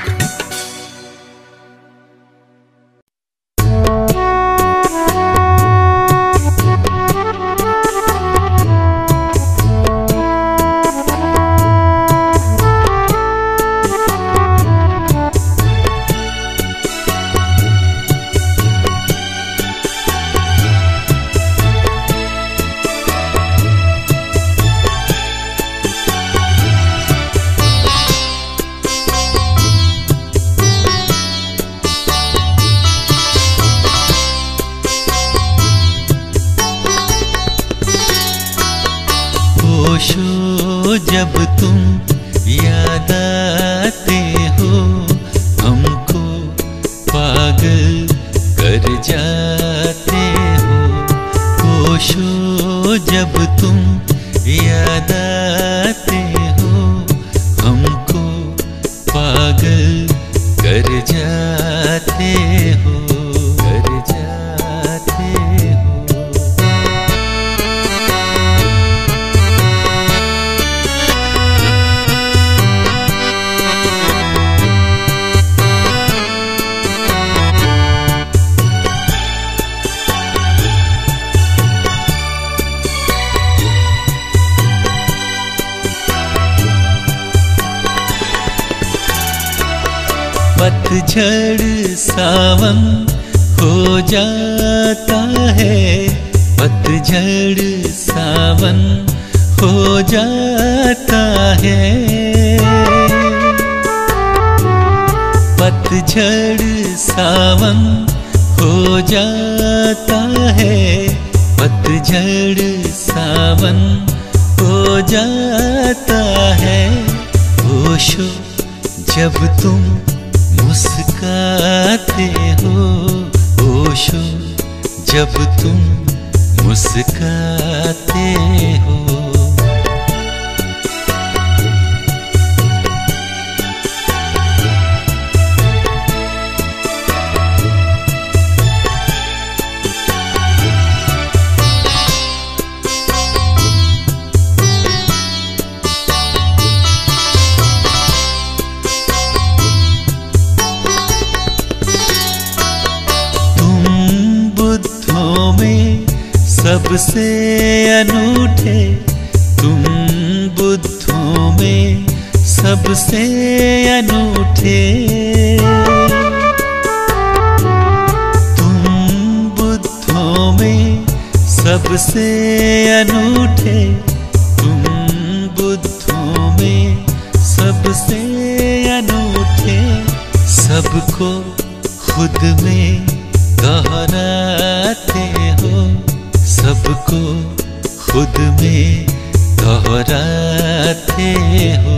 ओशो जब तुम याद आते हो, हमको पागल कर जाते हो। ओशो जब तुम याद आते हो, हमको पागल कर जाते हो, कर जाते हो। पतझड़ सावन हो जाता है, पतझड़ सावन हो जाता है। पतझड़ सावन हो जाता है, पतझड़ सावन हो जाता है। ओशो जब तुम मुस्काते हो, ओशो जब तुम मुस्काते हो। सबसे अनूठे तुम बुद्धों में, सबसे अनूठे तुम बुद्धों में, सबसे अनूठे तुम बुद्धों में, सबसे अनूठे। सबको खुद में दोहराते हो, सबको खुद में दोहराते हो।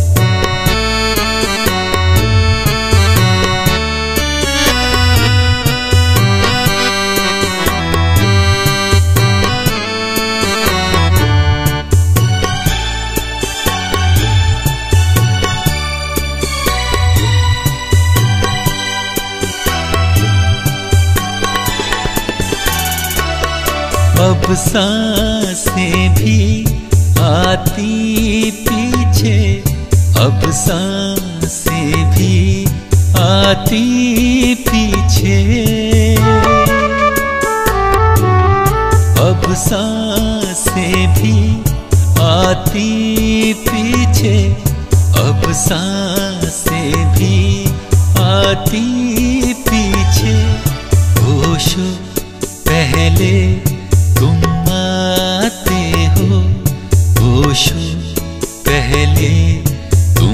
अब सांसें भी आती पीछे, अब सांसें भी आती पीछे, अब सांसें भी आती पीछे, अब सांसें भी आती पीछे। ओशो पहले तुम आते हो, ओशो पहले तुम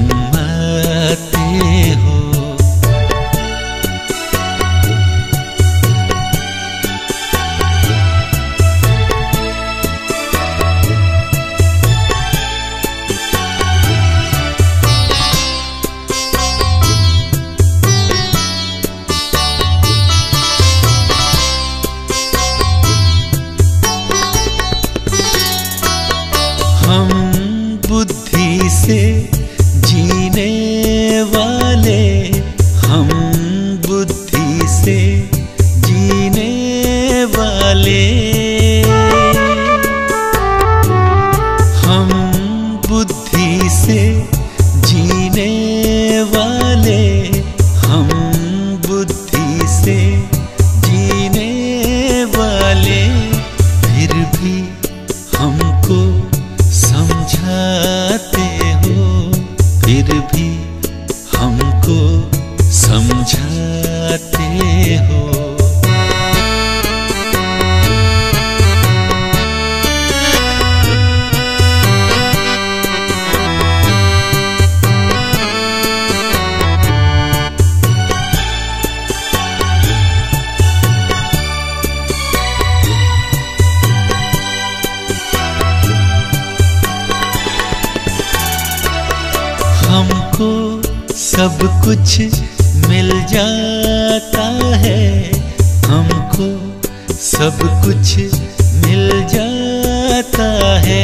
फिर भी हमको समझाते हो। हमको सब कुछ मिल जाता है, हमको सब कुछ मिल जाता है।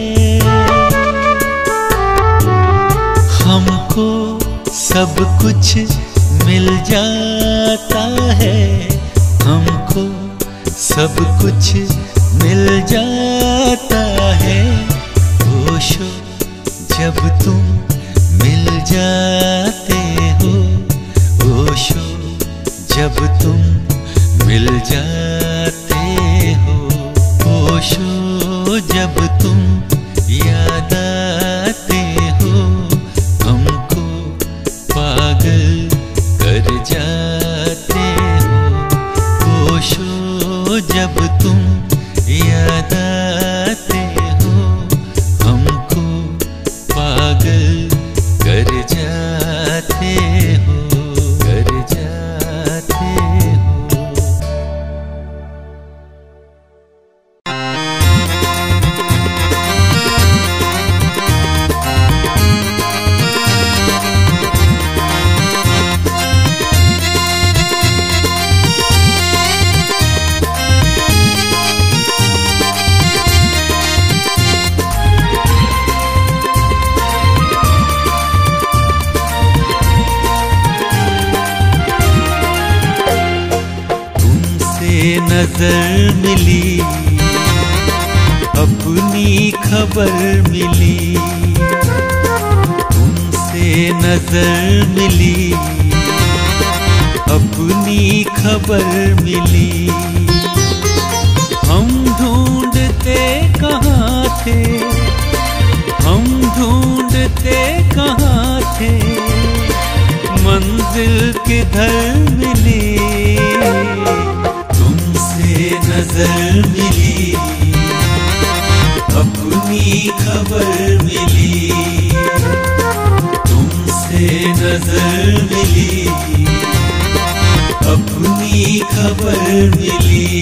हमको सब कुछ मिल जाता है, हमको सब कुछ मिल जाता है। होशो जब तुम मिल जाते हो, होशो जब तुम मिल जाते हो, होशो जब तुम याद आते हो, हमको पागल कर जाते हो। होशो जब तुम याद आते हो, हमको पागल कर जाते हो, कर जाते हो। नजर मिली, अपनी खबर मिली, तुमसे नजर मिली, अपनी खबर मिली। हम ढूंढते कहाँ थे, हम ढूंढते कहाँ थे, मंजिल किधर मिली। नजर मिली, अपनी खबर मिली, तुमसे नजर मिली, अपनी खबर मिली।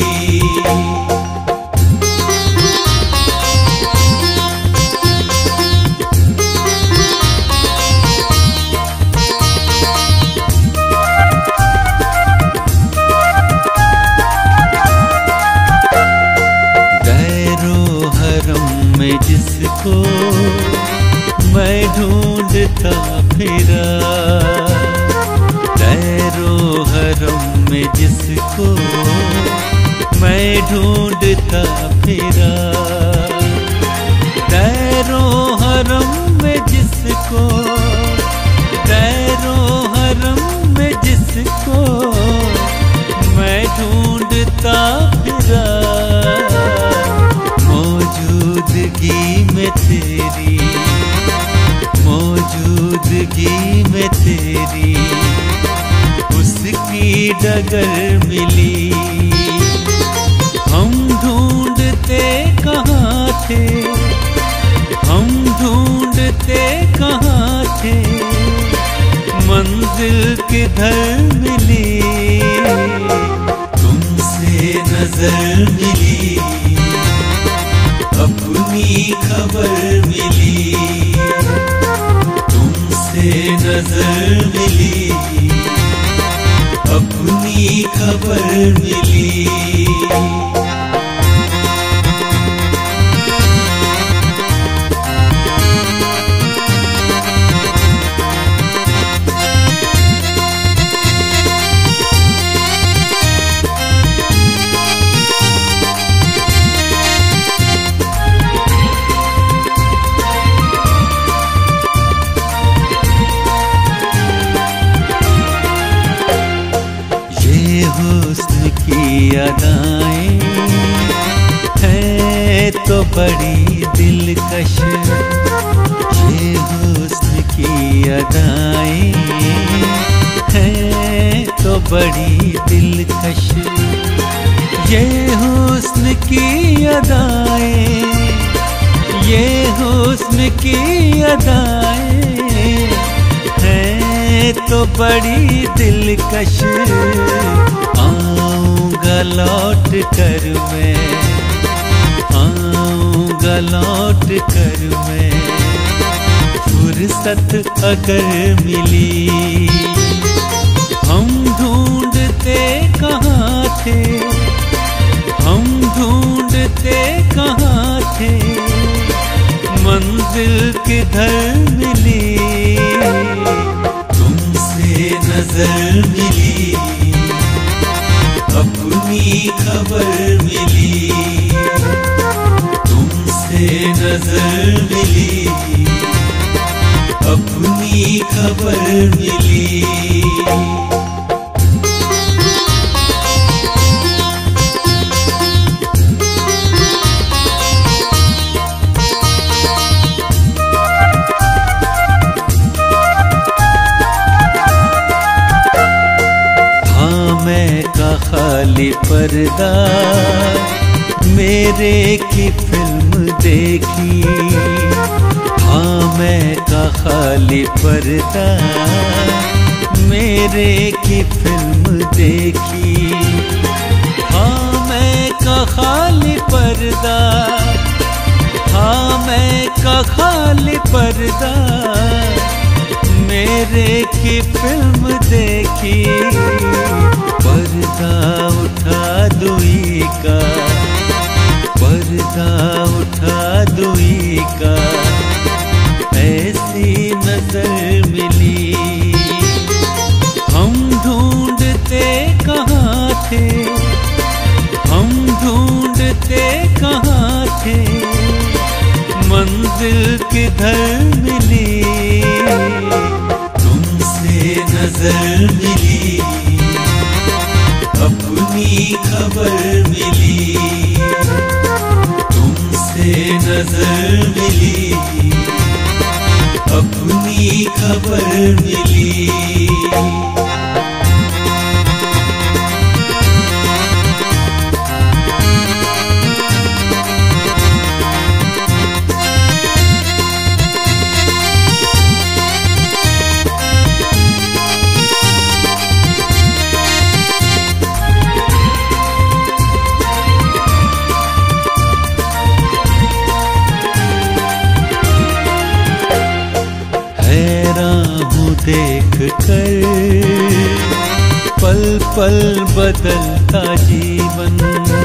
जिसको मैं ढूंढता फिरा, दैरो हरम में जिसको मैं ढूंढता फिरा, दैरो हरम में जिसको, दैरो हरम में जिसको मैं ढूंढता फिरा। मौजूदगी में तेरी, मौजूदगी में तेरी, उसकी डगर मिली। हम ढूंढते कहाँ थे, हम ढूंढते कहाँ थे, मंजिल किधर मिली। तुमसे नजर मिली, अपनी खबर मिली, तुमसे नजर मिली, अपनी खबर मिली। हुस्न की अदाएं है तो बड़ी दिलकश, ये हुस्न की अदाएं हैं तो बड़ी दिलकश। ये हुस्न की अदाएं, ये हुस्न की अदाएं हैं तो बड़ी दिलकश। आऊंगा लौट कर मैं, आऊंगा लौट कर मैं, फुर्सत अगर मिली। हम ढूंढते कहाँ थे, हम ढूंढते कहाँ थे, मंजिल किधर मिली। तुमसे नजर मिली, अपनी खबर मिली। तुमसे नजर मिली, अपनी खबर मिली। खाली पर्दा मेरे की फिल्म देखी। हाँ मैं का खाली पर्दा मेरे की फिल्म देखी। हाँ मैं का खाली पर्दा, हाँ मैं का खाली पर्दा मेरे की फिल्म देखी। पर्दा उठा दुई का, पर्दा उठा दुई का, ऐसी नजर मिली। हम ढूंढते कहाँ थे, हम ढूंढते कहाँ थे, मंजिल किधर मिली। तुमसे नजर मिली, अपनी खबर मिली। तुमसे नजर मिली, अपनी खबर मिली। देख कर पल पल बदलता जीवन,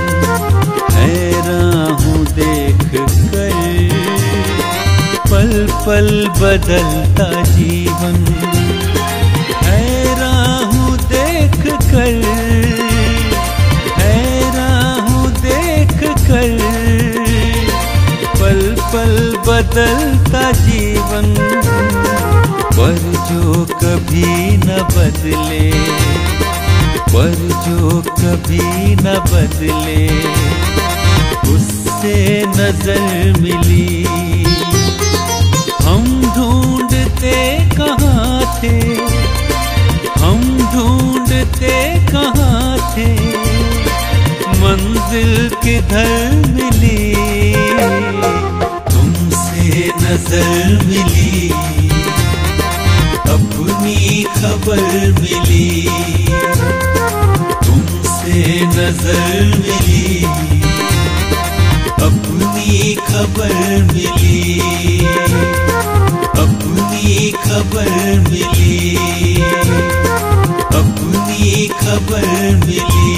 हैरान हूँ देख कर पल पल बदलता जीवन। हैरान हूँ देख कर, हैरान हूँ देख कर पल पल बदलता जीवन। पर जो कभी न बदले, पर जो कभी न बदले, उससे नजर मिली। हम ढूंढते कहाँ थे, हम ढूंढते कहाँ थे, मंजिल किधर मिली। तुमसे नजर मिली, अपनी खबर मिली। तुमसे नजर मिली, अपनी खबर मिली। अपनी खबर मिली, अपनी खबर मिली।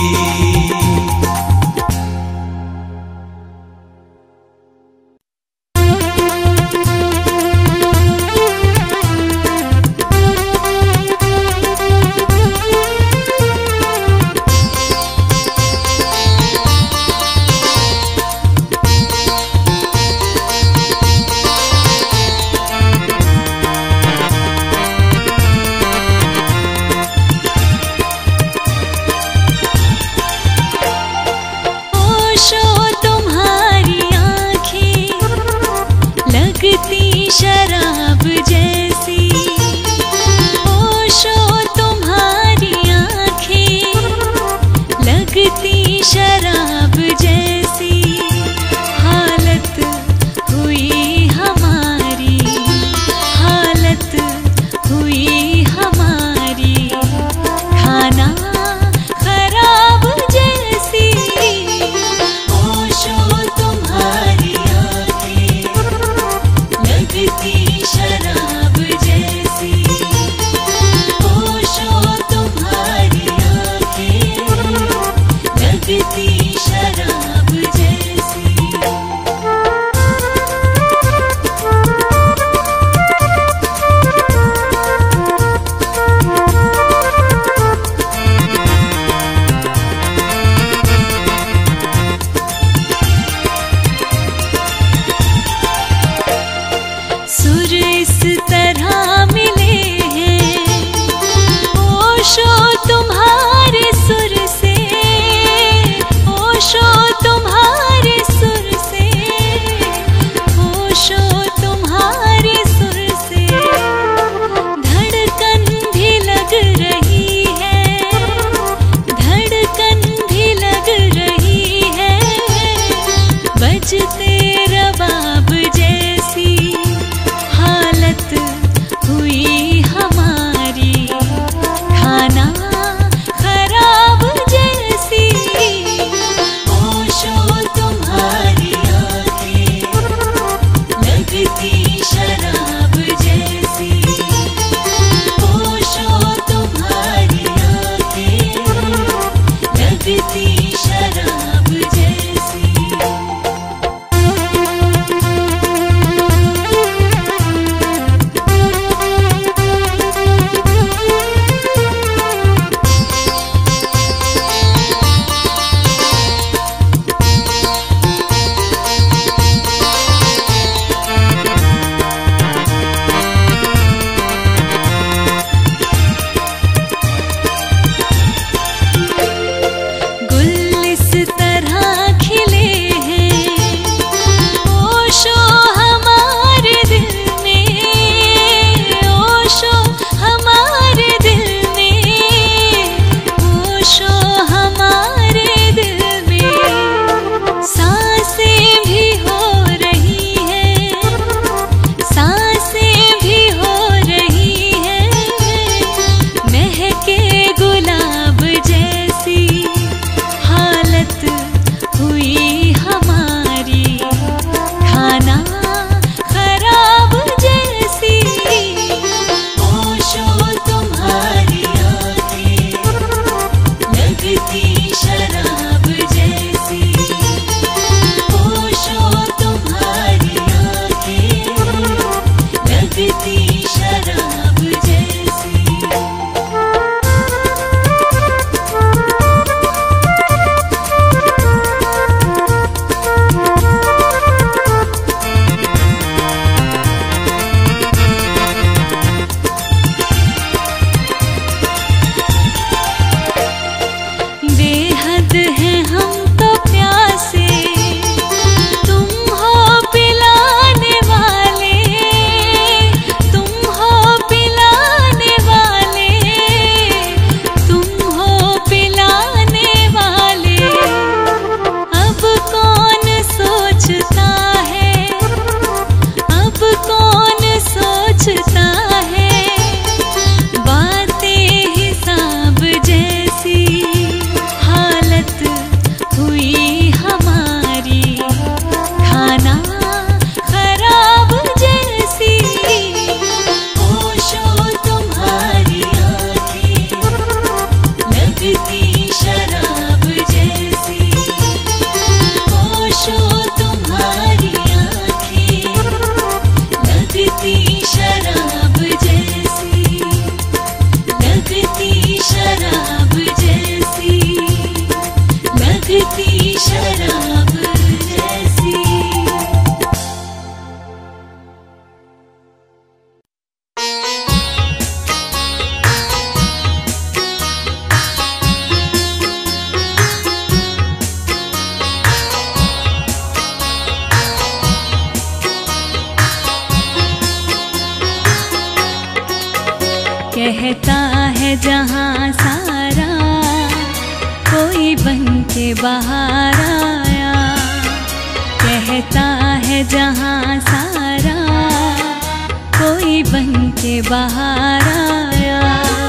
कहता है जहाँ सारा कोई बन के बाहर आया। कहता है जहाँ सारा कोई बन के बाहर आया।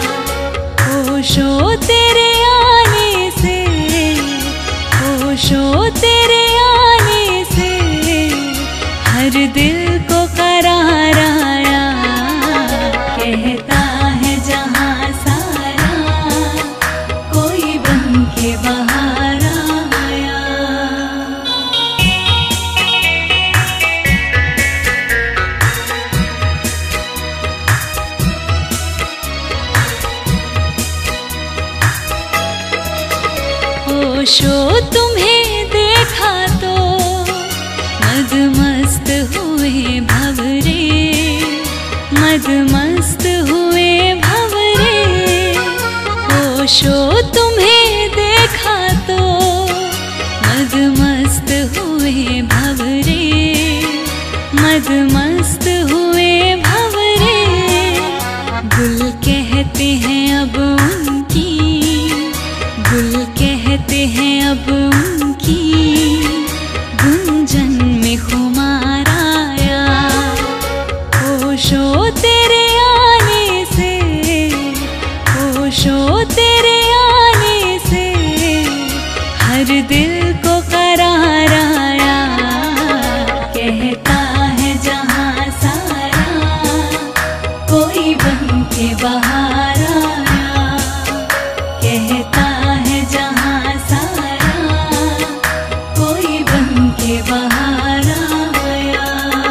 होशो तेरे आने से, होशो तेरे आने से हर दिल को करार आया। कहता है जहाँ सारा कोई बन के बाहर आया। होशो तुम्हें देखा तो मदमस्त हुए भंवरे, मदमस्त हुए भंवरे। होशो तुम्हें देखा तो मदमस्त हुए भंवरे, मदमस्त हुए भंवरे। गुल कहते हैं अब उनकी, गुल कहते हैं अब उनकी गुंजन में खुमार आया। होशो तेरे आने से, होशो तेरे आने से हर दिल को करार आया। कहता है जहाँ सारा कोई बन के बाहर आया। कहता है जहाँ सारा कोई बन के बाहर आया।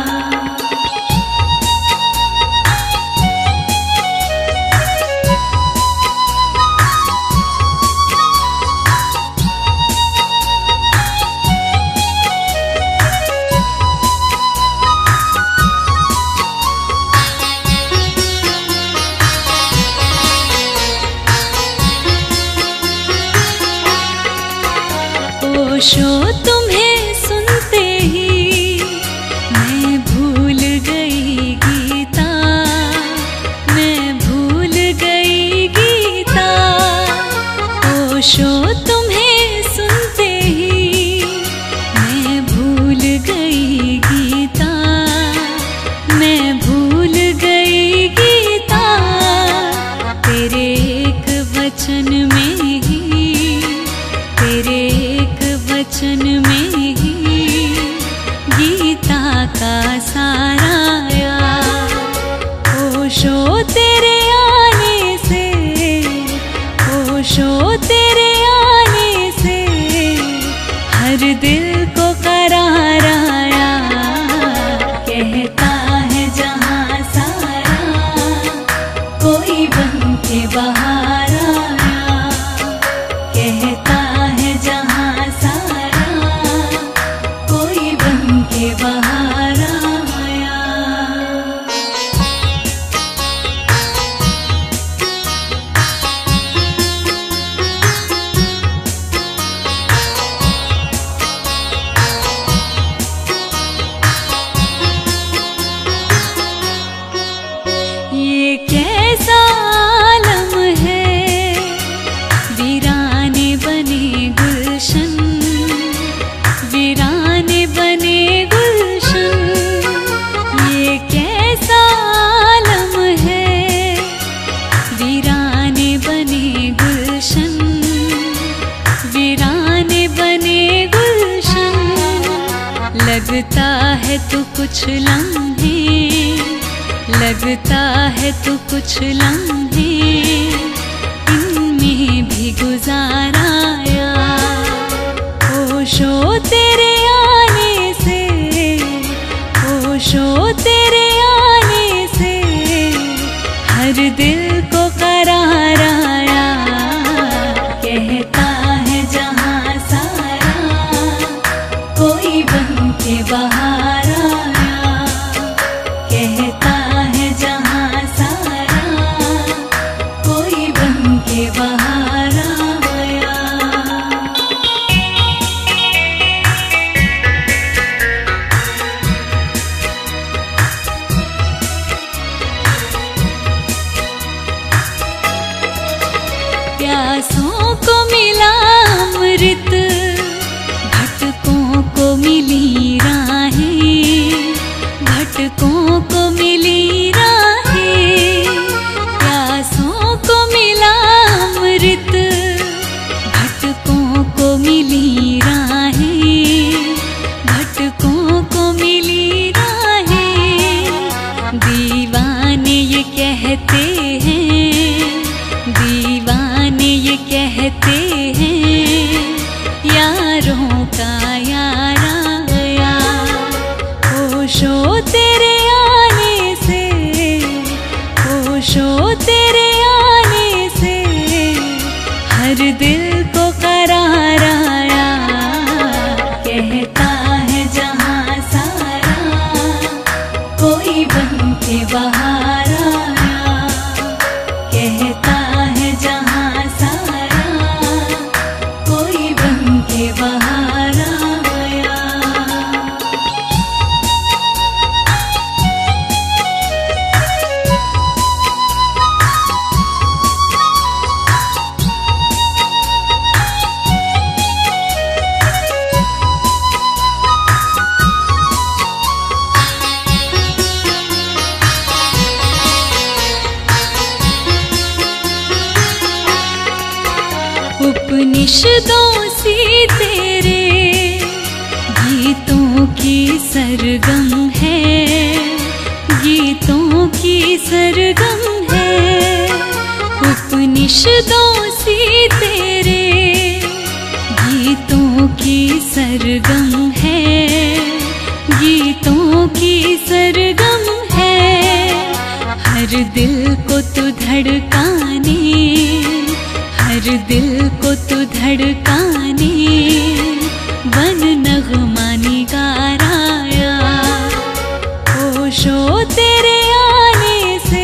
होशो तुम्हें सुनते ही मैं भूल गई गीता, मैं भूल गई गीता। होशो तुम्हें सुनते ही मैं भूल गई गीता, मैं भूल गई गीता। तेरे एक वचन में ही, तेरे एक वचन में ही गीता का सारा आया। होशो तेरे आने से, होशो तेरे आने से हर दिल को करार आया। कहता है जहाँ सारा कोई बन के बाहर आया। कहता है जहाँ सारा कोई बन के बाहर आया। ये कैसा आलम है, वीराने बने गुलशन, वीराने बने गुलशन। ये कैसा आलम है, वीराने बने गुलशन, वीराने बने गुलशन। लगता है तो कुछ लम्हे, लगता है तो कुछ लम्हे इनमें भी गुजाराया। होशो तेरे आने से, होशो तेरे आने से हर दिल को करार आया। कहता है जहाँ सारा कोई बन के बाहर आया। कहता है जहाँ सारा कोई बन के बाहर आया। प्यासों को मिला अमृत, भटकों को मिली राहें, भटकों को मिली राहें। प्यासों को मिला अमृत, भटकों को मिली राहें, भटकों को मिली राहें। दीवाने ये कहते हैं, दीवाने ये कहते हैं, यारों का यारा यार। होशो तेरे आने से, होशो तेरे आने से, हर दिल को करार आया। कहता है जहाँ सारा, कोई बन के बाहर आया। कहता है जहाँ सारा, कोई बन के बाहर आया। उपनिषदों से तेरे गीतों की सरगम है, गीतों की सरगम है। उपनिषदों से तेरे गीतों की सरगम है, गीतों की सरगम है। हर दिल को तू धड़काने, हर दिल को तू धड़काने, बन नगमानी गाराया। होशो तेरे आने से,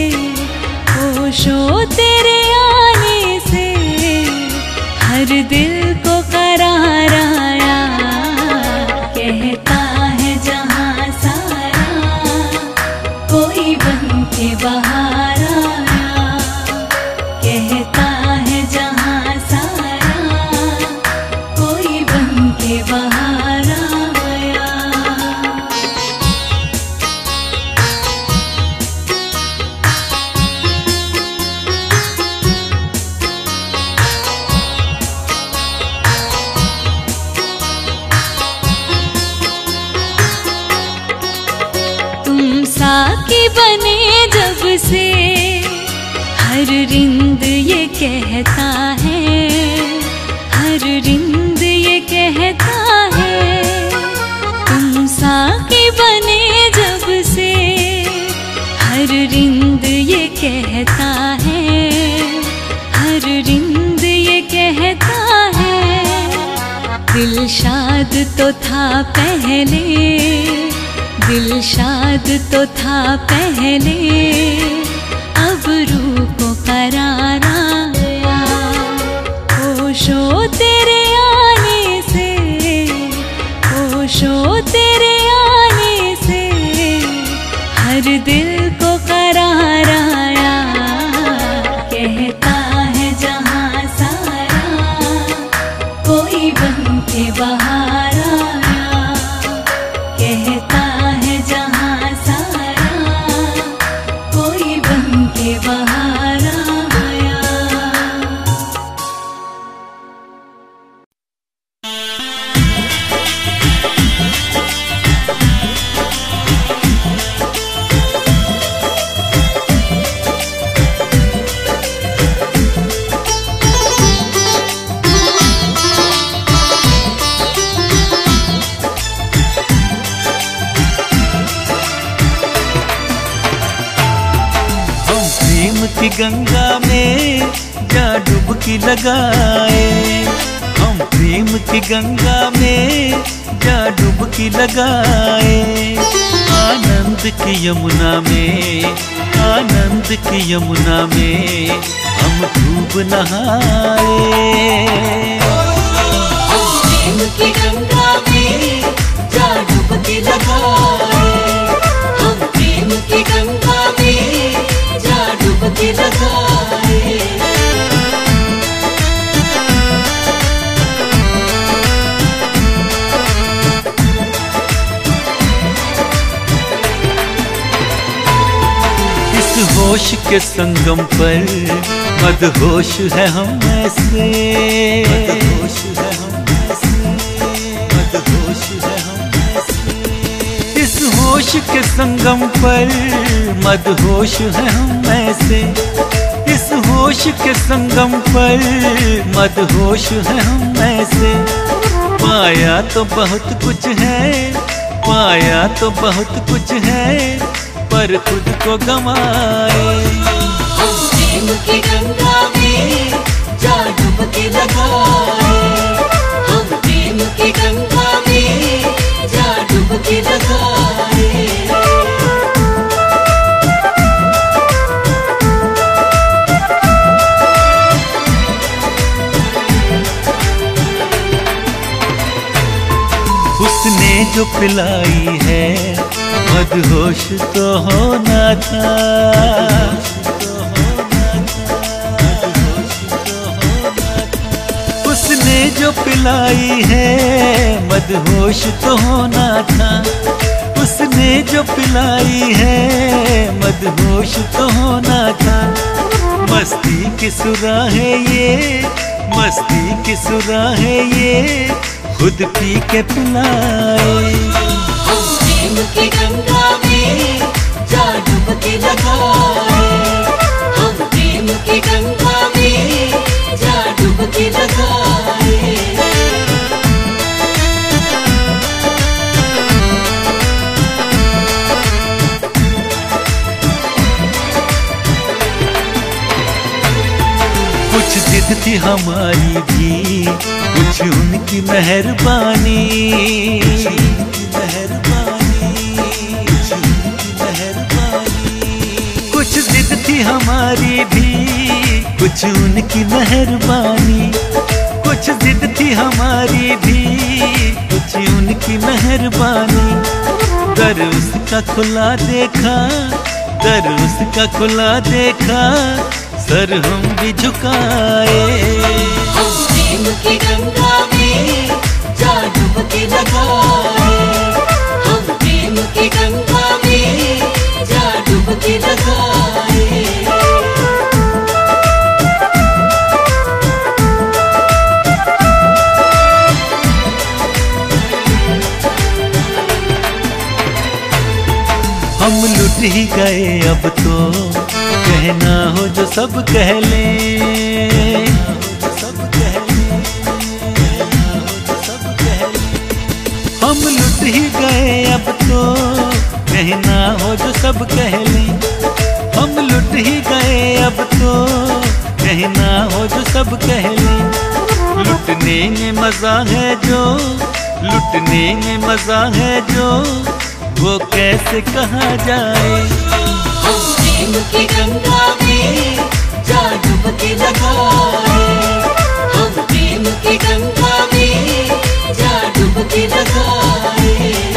होशो तेरे आने से, हर दिल को करार आया। कहता है जहाँ सारा, कोई बन के बाहर आया। कहता है जहाँ सारा, कोई बन के बाहर आया। तुम साकी बने जब से, हर रिंद ये कहता है, हर रिंद ये कहता है। तुम साकी बने जब से, हर रिंद ये कहता है, हर रिंद ये कहता है। दिलशाद तो था पहले, दिलशाद तो था पहले, अब रूह को करार आया। होशो तेरे आने से, होशो तेरे आने से, हर दिल को करार आया। कहता है जहाँ सारा, कोई बन के बाहर आया। कहता है जहाँ सारा, कोई बन के बाहर आया। की गंगा में जा डुबकी लगाए, हम प्रेम की गंगा में जा डुबकी लगाए। आनंद की यमुना में, आनंद की यमुना में हम खूब नहाए। प्रेम की गंगा में जा डुबकी लगाए, हम प्रेम की गंगा में जा डुबकी लगाए। होश के संगम पर मदहोश है हम ऐसे, मदहोश है हम ऐसे, मदहोश है हम ऐसे। इस होश के संगम पर मदहोश है हम ऐसे, इस होश के संगम पर मदहोश है हम ऐसे। पाया तो बहुत कुछ है, पाया तो बहुत कुछ है, पर खुद को गंवाए। हम प्रेम की गंगा में जा डुबकी लगाए, हम प्रेम की गंगा में जा डुबकी लगाए। उसने जो पिलाई है मदहोश तो होना था, उसने जो पिलाई है मदहोश तो होना था, उसने जो पिलाई है मदहोश तो होना था। मस्ती की सुराहे ये, मस्ती की सुराहे ये, खुद पी के पिलाए। हम प्रेम की गंगा में जा डुबकी लगाए, हम प्रेम की गंगा में जा डुबकी लगाए। कुछ जिद थी हमारी भी, कुछ उनकी मेहरबानी, कुछ जिद थी हमारी भी, कुछ उनकी मेहरबानी, कुछ जिद थी हमारी भी, कुछ उनकी मेहरबानी। दर उसका खुला देखा, दर उसका खुला देखा, सर हम भी झुकाए। हम प्रेम की गंगा में जा डुबकी लगाए, हम प्रेम की गंगा में जा डुबकी लगाए। हम लुट ही गए अब तो, कहना हो जो सब कह लें, हम लुट ही गए अब तो, कहना हो जो सब कह लें। हम लुट ही गए अब तो, कहना हो जो सब कह लें। लुटने में मजा है जो, लुटने में मजा है जो, वो कैसे कहा जाए। हम प्रेम की गंगा में जा डुबकी लगाए, हम प्रेम की गंगा में जा डुबकी लगाए।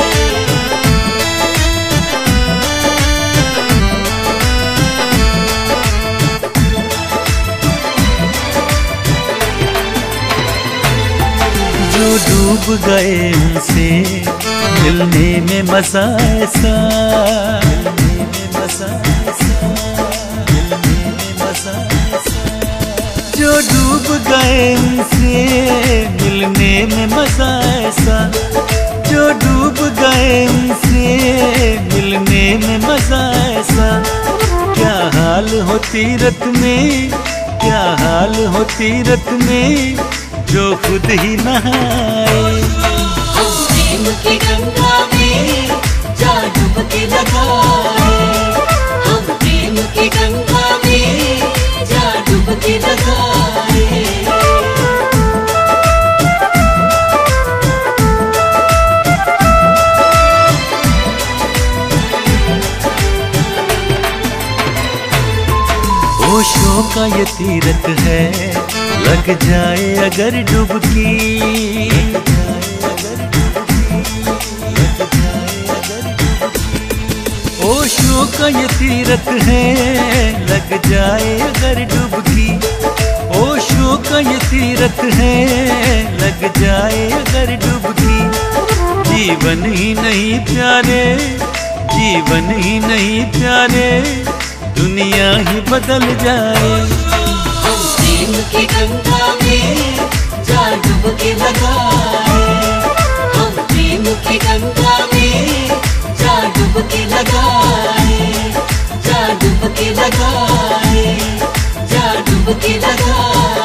जो डूब गए उनसे मिलने में मजा ऐसा, मिलने में मजा ऐसा, मिलने में मजा ऐसा। जो डूब गए उनसे मिलने में मजा ऐसा, जो डूब गए उनसे मिलने में मजा ऐसा। क्या हाल हो तीरथ में, क्या हाल हो तीरथ में, जो खुद ही नहाए। हम प्रेम की गंगा में जा डुबकी लगाए, हम प्रेम की गंगा में जा डुबकी लगाए। होशों का ये तीरथ है, लग जाए अगर डुबकी, होशों का ये तीरथ है, लग जाए अगर डुबकी। होशों का ये तीरथ है, लग जाए अगर डुबकी। जीवन ही नहीं प्यारे, जीवन ही नहीं प्यारे, दुनिया ही बदल जाए। हम प्रेम की गंगा में जा डुबकी लगाए, हम प्रेम की गंगा में जा डुबकी लगाए, जा डुबकी लगाए, जा डुबकी लगाए।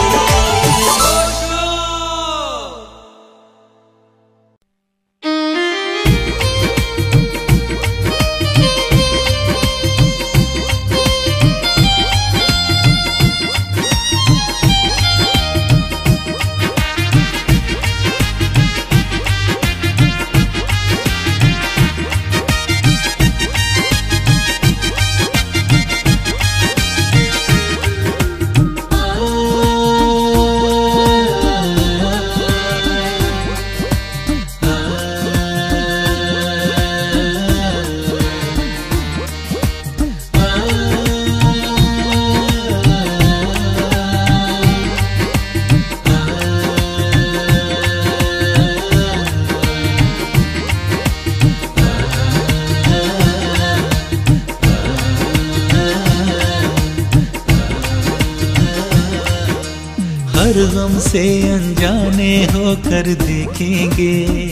हर गम से अनजाने होकर देखेंगे,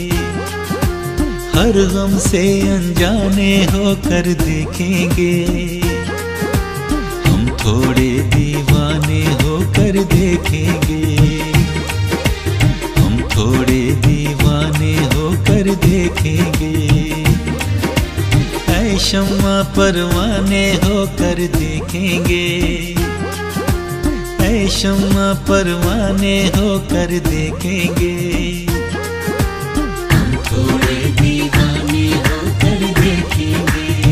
हर गम से अनजाने होकर देखेंगे। हम थोड़े दीवाने होकर देखेंगे, हम थोड़े दीवाने होकर देखेंगे। ऐ शम्मा परवाने होकर देखेंगे, ऐ शम्मा परवाने होकर देखेंगे। हम थोड़े दीवाने होकर देखेंगे,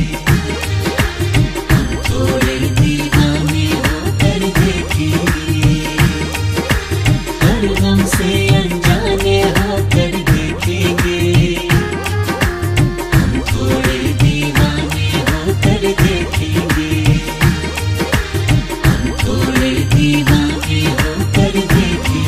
हम थोड़े दीवाने होकर देखेंगे। हर गम से अनजाने होकर देखेंगे, हम थोड़े दीवाने होकर देखेंगे, हम थोड़े दीवाने होकर देखेंगे।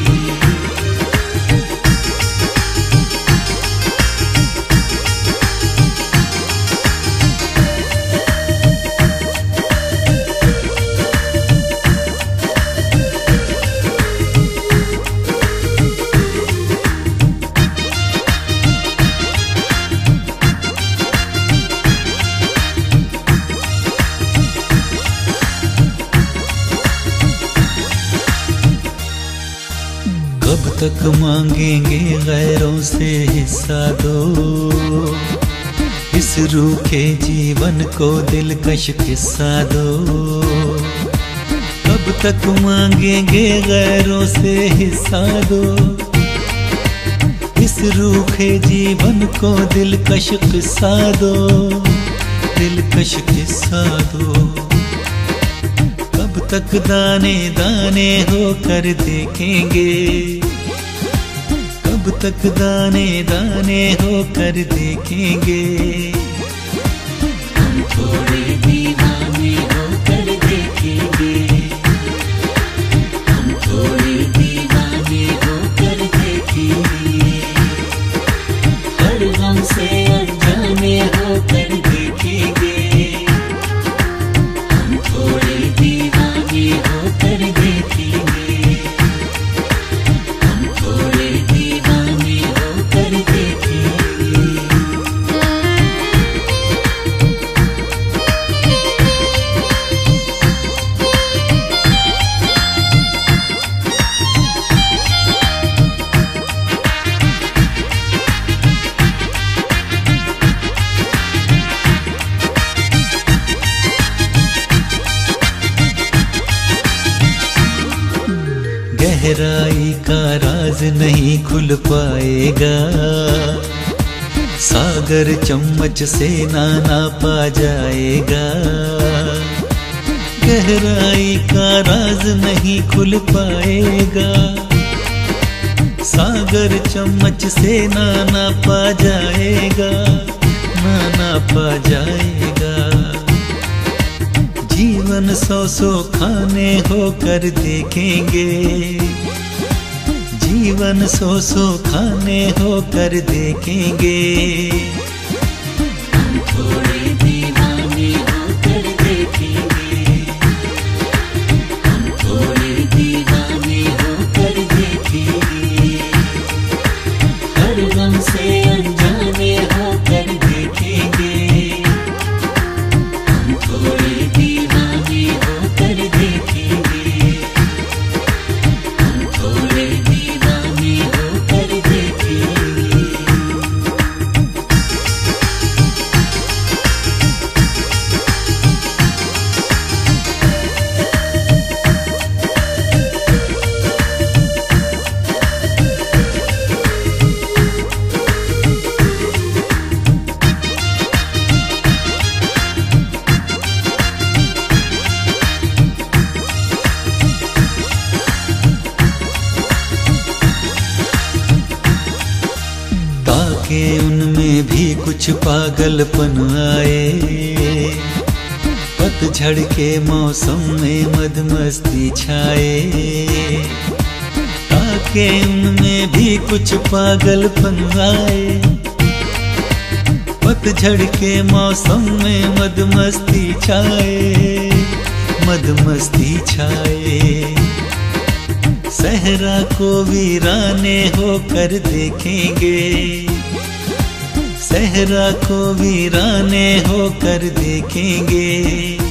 कब तक मांगेंगे गैरों से हिस्सा दो, इस रूखे जीवन को दिलकश किस्सा दो। कब तक मांगेंगे गैरों से हिस्सा दो, इस रूखे जीवन को दिलकश किस्सा दो, दिलकश किस्सा दो। कब तक दाने दाने होकर देखेंगे, कब तक दाने दाने होकर देखेंगे। हम थोड़े दीवाने होकर देखेंगे, हम थोड़े दीवाने होकर देखेंगे। हर गम से अनजाने होकर देखेंगे, हम थोड़े दीवाने होकर देखेंगे, हम थोड़े दीवाने होकर देखेंगे। गहराई का राज नहीं खुल पाएगा, सागर चम्मच से ना नापा जाएगा। गहराई का राज नहीं खुल पाएगा, सागर चम्मच से ना नापा जाएगा, ना नापा जाएगा। जीवन सौ सौ खाने होकर देखेंगे, जीवन सौ सौ खाने होकर देखेंगे। हम थोड़े दीवाने होकर देखेंगे, कुछ पागलपन आए, पतझड़ के मौसम में मदमस्ती छाए, ताकि उनमें भी कुछ पागलपन आए। पतझड़ के मौसम में मदमस्ती छाए, मदमस्ती छाए। सहरा को वीराने होकर देखेंगे, सहरा को वीराने होकर देखेंगे।